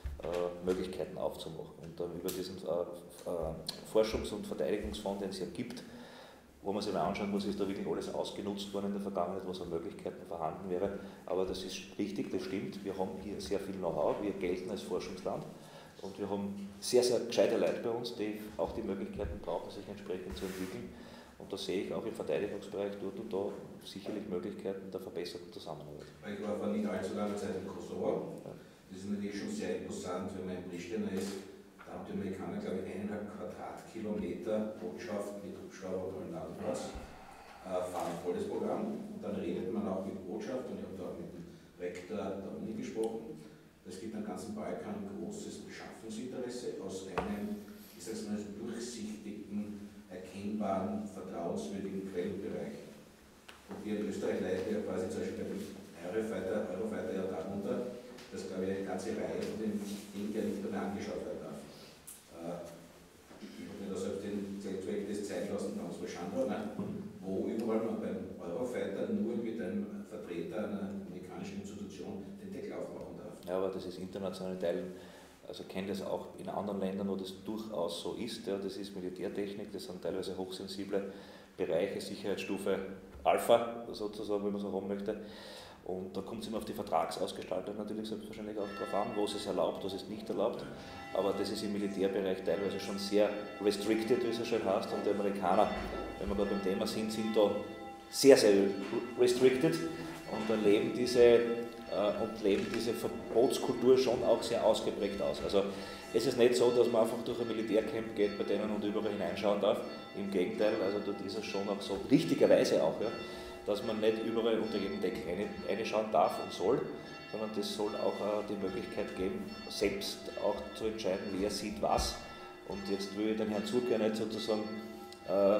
äh, Möglichkeiten aufzumachen. Und dann über diesen äh, äh, Forschungs- und Verteidigungsfonds, den es ja gibt, wo man sich mal anschauen muss, ist da wirklich alles ausgenutzt worden in der Vergangenheit, was an Möglichkeiten vorhanden wäre. Aber das ist richtig, das stimmt. Wir haben hier sehr viel Know-how, wir gelten als Forschungsland und wir haben sehr, sehr gescheite Leute bei uns, die auch die Möglichkeiten brauchen, sich entsprechend zu entwickeln. Und da sehe ich auch im Verteidigungsbereich dort und da sicherlich Möglichkeiten der verbesserten Zusammenarbeit. Ich war vor nicht allzu langer Zeit in Kosovo. Das ist natürlich schon sehr imposant, wenn man in Pristina ist. Da haben die Amerikaner, glaube ich, eineinhalb Quadratkilometer Botschaft mit Hubschrauber und Landeplatz. Äh, fahren volles Programm. Und dann redet man auch mit Botschaft und ich habe da auch mit dem Rektor der Uni gesprochen. Es gibt am ganzen Balkan ein großes Beschaffungsinteresse aus einem, ich sage mal, durchsichtigen, erkennbaren, vertrauenswürdigen Quellenbereich. Und wir in Österreich leiden ja quasi zum Beispiel bei dem Eurofighter, Eurofighter ja darunter, dass, glaube ich, eine ganze Reihe von den Dingen ja nicht mehr angeschaut werden darf. Äh, ich habe mir da selbst den Zweck des Zeit lassen, da muss man schauen, ne? Wo überall man beim Eurofighter nur mit einem Vertreter einer amerikanischen Institution den Deckel aufmachen darf. Ja, aber das ist international Teil. Also kennt das auch in anderen Ländern, wo das durchaus so ist. Ja, das ist Militärtechnik, das sind teilweise hochsensible Bereiche, Sicherheitsstufe Alpha sozusagen, wenn man so haben möchte. Und da kommt es immer auf die Vertragsausgestaltung natürlich selbstverständlich auch drauf an, was ist erlaubt, was ist nicht erlaubt. Aber das ist im Militärbereich teilweise schon sehr restricted, wie es so schön heißt. Und die Amerikaner, wenn wir gerade beim Thema sind, sind da sehr, sehr restricted und da leben diese und leben diese Verbotskultur schon auch sehr ausgeprägt aus. Also es ist nicht so, dass man einfach durch ein Militärcamp geht bei denen und überall hineinschauen darf. Im Gegenteil, also dort ist es schon auch so, richtigerweise auch, ja, dass man nicht überall unter jedem Deckel reinschauen darf und soll, sondern das soll auch äh, die Möglichkeit geben, selbst auch zu entscheiden, wer sieht was. Und jetzt will ich den Herrn Zurker nicht sozusagen äh,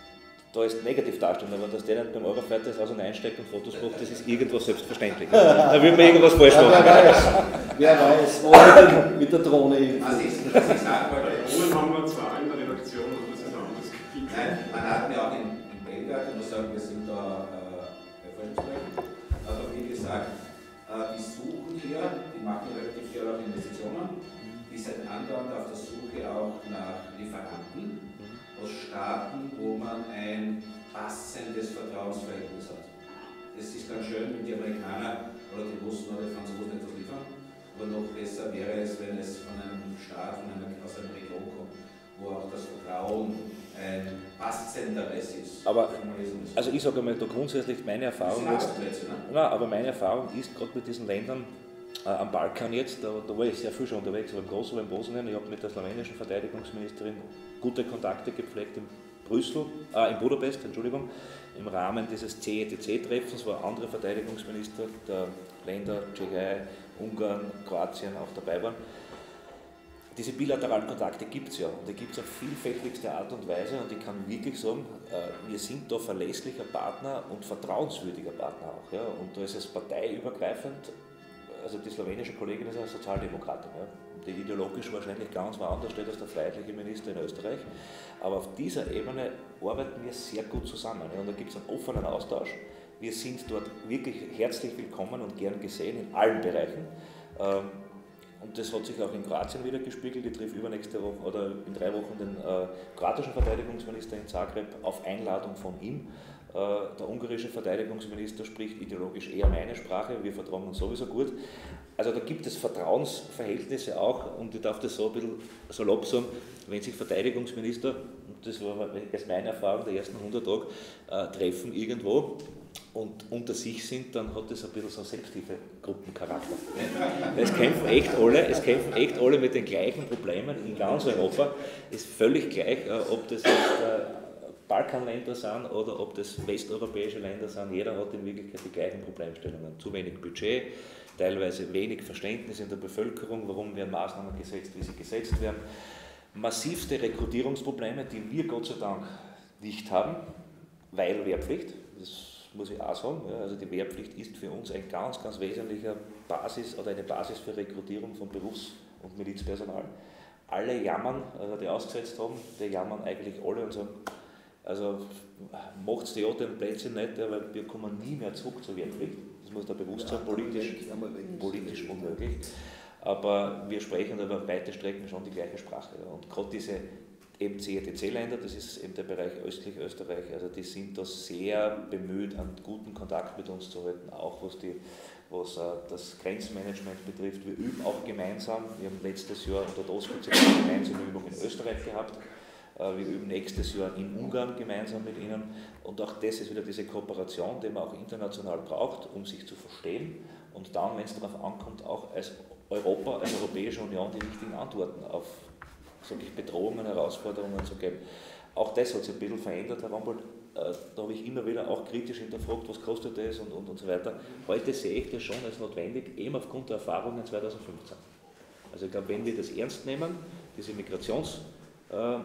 da ist negativ darstellen, aber dass der nicht beim Eurofighter das aus und einsteckt und Fotos macht, das ist irgendwas selbstverständlich. Da will man irgendwas falsch machen. Ja, wer weiß, wer weiß, oder mit der Drohne hin. Was ich, was ich sagen wollte, Drohnen haben wir zwar in der Redaktion, aber das ist ein anderes Gebiet. Nein, man hat mir auch in, in Belgrad, ich muss sagen, wir sind da äh, bei Forschungsprojekten, also wie gesagt, äh, die suchen hier, die machen relativ viel auch Investitionen, die sind andauernd auf der Suche auch nach Lieferanten aus Staaten, wo man ein passendes Vertrauensverhältnis hat. Es ist ganz schön, wenn die Amerikaner oder die Russen oder die Franzosen etwas liefern, aber noch besser wäre es, wenn es von einem Staat, von einer, aus einer Region kommt, wo auch das Vertrauen ein passenderes ist. Aber, also ich sage einmal, da grundsätzlich meine Erfahrung ist, ne? na, aber meine Erfahrung ist gerade mit diesen Ländern, Äh, am Balkan jetzt, da, da war ich sehr viel schon unterwegs, aber im Kosovo, in Bosnien, ich habe mit der slowenischen Verteidigungsministerin gute Kontakte gepflegt in Brüssel, äh, in Budapest, Entschuldigung, im Rahmen dieses C E T C-Treffens, wo andere Verteidigungsminister der Länder, Tschechei, Ungarn, Kroatien auch dabei waren. Diese bilateralen Kontakte gibt es ja und die gibt es auf vielfältigste Art und Weise und ich kann wirklich sagen, wir sind da verlässlicher Partner und vertrauenswürdiger Partner auch. Ja? Und da ist es parteiübergreifend, also die slowenische Kollegin ist eine Sozialdemokratin, ja? Die ideologisch wahrscheinlich ganz woanders steht als der freiheitliche Minister in Österreich, aber auf dieser Ebene arbeiten wir sehr gut zusammen ja? Und da gibt es einen offenen Austausch. Wir sind dort wirklich herzlich willkommen und gern gesehen in allen Bereichen. Und das hat sich auch in Kroatien wieder gespiegelt. Ich treffe übernächste Woche oder in drei Wochen den äh, kroatischen Verteidigungsminister in Zagreb auf Einladung von ihm. Äh, der ungarische Verteidigungsminister spricht ideologisch eher meine Sprache, wir vertragen uns sowieso gut. Also da gibt es Vertrauensverhältnisse auch und ich darf das so ein bisschen salopp sagen, wenn sich Verteidigungsminister, und das war jetzt meine Erfahrung der ersten hundert Tage, äh, treffen irgendwo und unter sich sind, dann hat das ein bisschen so Selbsthilfegruppencharakter. Es kämpfen echt alle, es kämpfen echt alle mit den gleichen Problemen in ganz Europa. Ist völlig gleich, ob das jetzt Balkanländer sind oder ob das westeuropäische Länder sind. Jeder hat in Wirklichkeit die gleichen Problemstellungen. Zu wenig Budget, teilweise wenig Verständnis in der Bevölkerung, warum werden Maßnahmen gesetzt, wie sie gesetzt werden. Massivste Rekrutierungsprobleme, die wir Gott sei Dank nicht haben, weil Wehrpflicht. Das muss ich auch sagen. Ja, also die Wehrpflicht ist für uns ein ganz, ganz wesentlicher Basis oder eine Basis für Rekrutierung von Berufs- und Milizpersonal. Alle jammern, also die ausgesetzt haben, die jammern eigentlich alle und sagen, also macht die ja den Plätzchen nicht, weil wir kommen nie mehr zurück zur Wehrpflicht. Das muss da bewusst sein, politisch, politisch unmöglich. Aber wir sprechen über weite Strecken schon die gleiche Sprache. Ja. Und gerade diese eben C E T C-Länder, das ist eben der Bereich östlich Österreich, also die sind da sehr bemüht, einen guten Kontakt mit uns zu halten, auch was, die, was uh, das Grenzmanagement betrifft. Wir üben auch gemeinsam, wir haben letztes Jahr unter der Oskar eine gemeinsame Übung in Österreich gehabt, uh, wir üben nächstes Jahr in Ungarn gemeinsam mit ihnen und auch das ist wieder diese Kooperation, die man auch international braucht, um sich zu verstehen und dann, wenn es darauf ankommt, auch als Europa, als Europäische Union die richtigen Antworten auf sage ich, Bedrohungen, Herausforderungen zu geben. Auch das hat sich ein bisschen verändert, Herr Rambold. Da habe ich immer wieder auch kritisch hinterfragt, was kostet das und, und, und so weiter. Heute sehe ich das schon als notwendig, eben aufgrund der Erfahrungen zweitausendfünfzehn. Also ich glaube, wenn wir das ernst nehmen, diese Migrations, äh,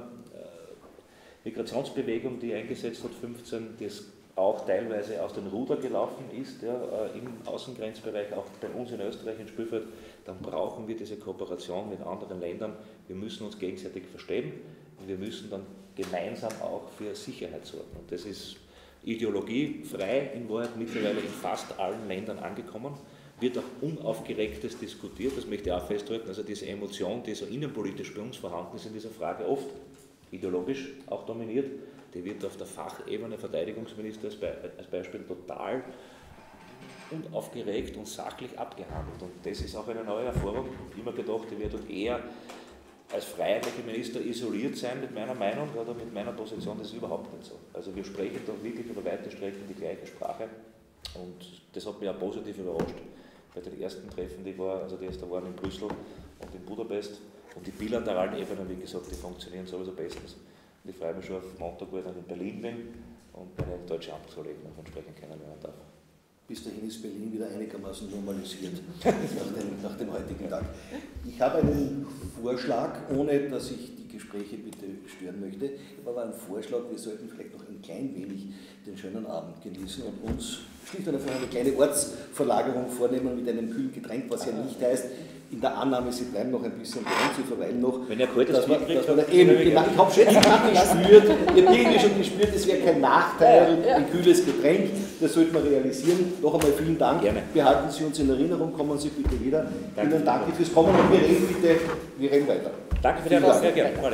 Migrationsbewegung, die eingesetzt hat, fünfzehn, das auch teilweise aus dem Ruder gelaufen ist, ja, im Außengrenzbereich, auch bei uns in Österreich in Spielfeld, dann brauchen wir diese Kooperation mit anderen Ländern. Wir müssen uns gegenseitig verstehen und wir müssen dann gemeinsam auch für Sicherheit sorgen. Und das ist ideologiefrei in Wahrheit mittlerweile in fast allen Ländern angekommen, wird auch unaufgeregtes diskutiert, das möchte ich auch festhalten, also diese Emotion, die so innenpolitisch bei uns vorhanden ist in dieser Frage, oft ideologisch auch dominiert, die wird auf der Fachebene Verteidigungsminister als, Be als Beispiel total unaufgeregt und sachlich abgehandelt. Und das ist auch eine neue Erfahrung. Ich habe immer gedacht, ich werde eher als freiheitlicher Minister isoliert sein mit meiner Meinung oder mit meiner Position, das ist überhaupt nicht so. Also wir sprechen da wirklich über weite Strecken die gleiche Sprache und das hat mich auch positiv überrascht bei den ersten Treffen, die war, also die ersten waren in Brüssel und in Budapest und die bilateralen Ebenen, wie gesagt, die funktionieren sowieso bestens. Und ich freue mich schon auf Montag, wo ich dann in Berlin bin und meine deutsche Amtskollegen auch entsprechend kennenlernen darf. Bis dahin ist Berlin wieder einigermaßen normalisiert nach, dem, nach dem heutigen Tag. Ich habe einen Vorschlag, ohne dass ich die Gespräche bitte stören möchte. Ich habe aber einen Vorschlag, wir sollten vielleicht noch ein klein wenig den schönen Abend genießen und uns schlicht und einfach eine kleine Ortsverlagerung vornehmen mit einem kühlen Getränk, was ja nicht heißt, in der Annahme, Sie bleiben noch ein bisschen bei uns, Sie verweilen noch. Wenn ihr kaltes Bier kriegt, da eben, genau, ich habe schon gespürt, ich habe irgendwie schon gespürt, es wäre kein Nachteil, ja, ja. ein kühles Getränk, das sollten wir realisieren. Noch einmal vielen Dank, Gerne. Behalten Sie uns in Erinnerung, kommen Sie bitte wieder. Danke. Ihnen danke fürs Kommen und wir reden bitte, wir reden weiter. Danke für die Einladung, sehr gerne.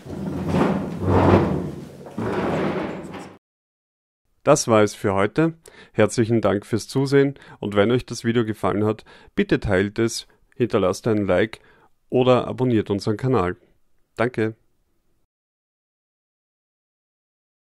Das war es für heute. Herzlichen Dank fürs Zusehen und wenn euch das Video gefallen hat, bitte teilt es, hinterlasst einen Like oder abonniert unseren Kanal. Danke.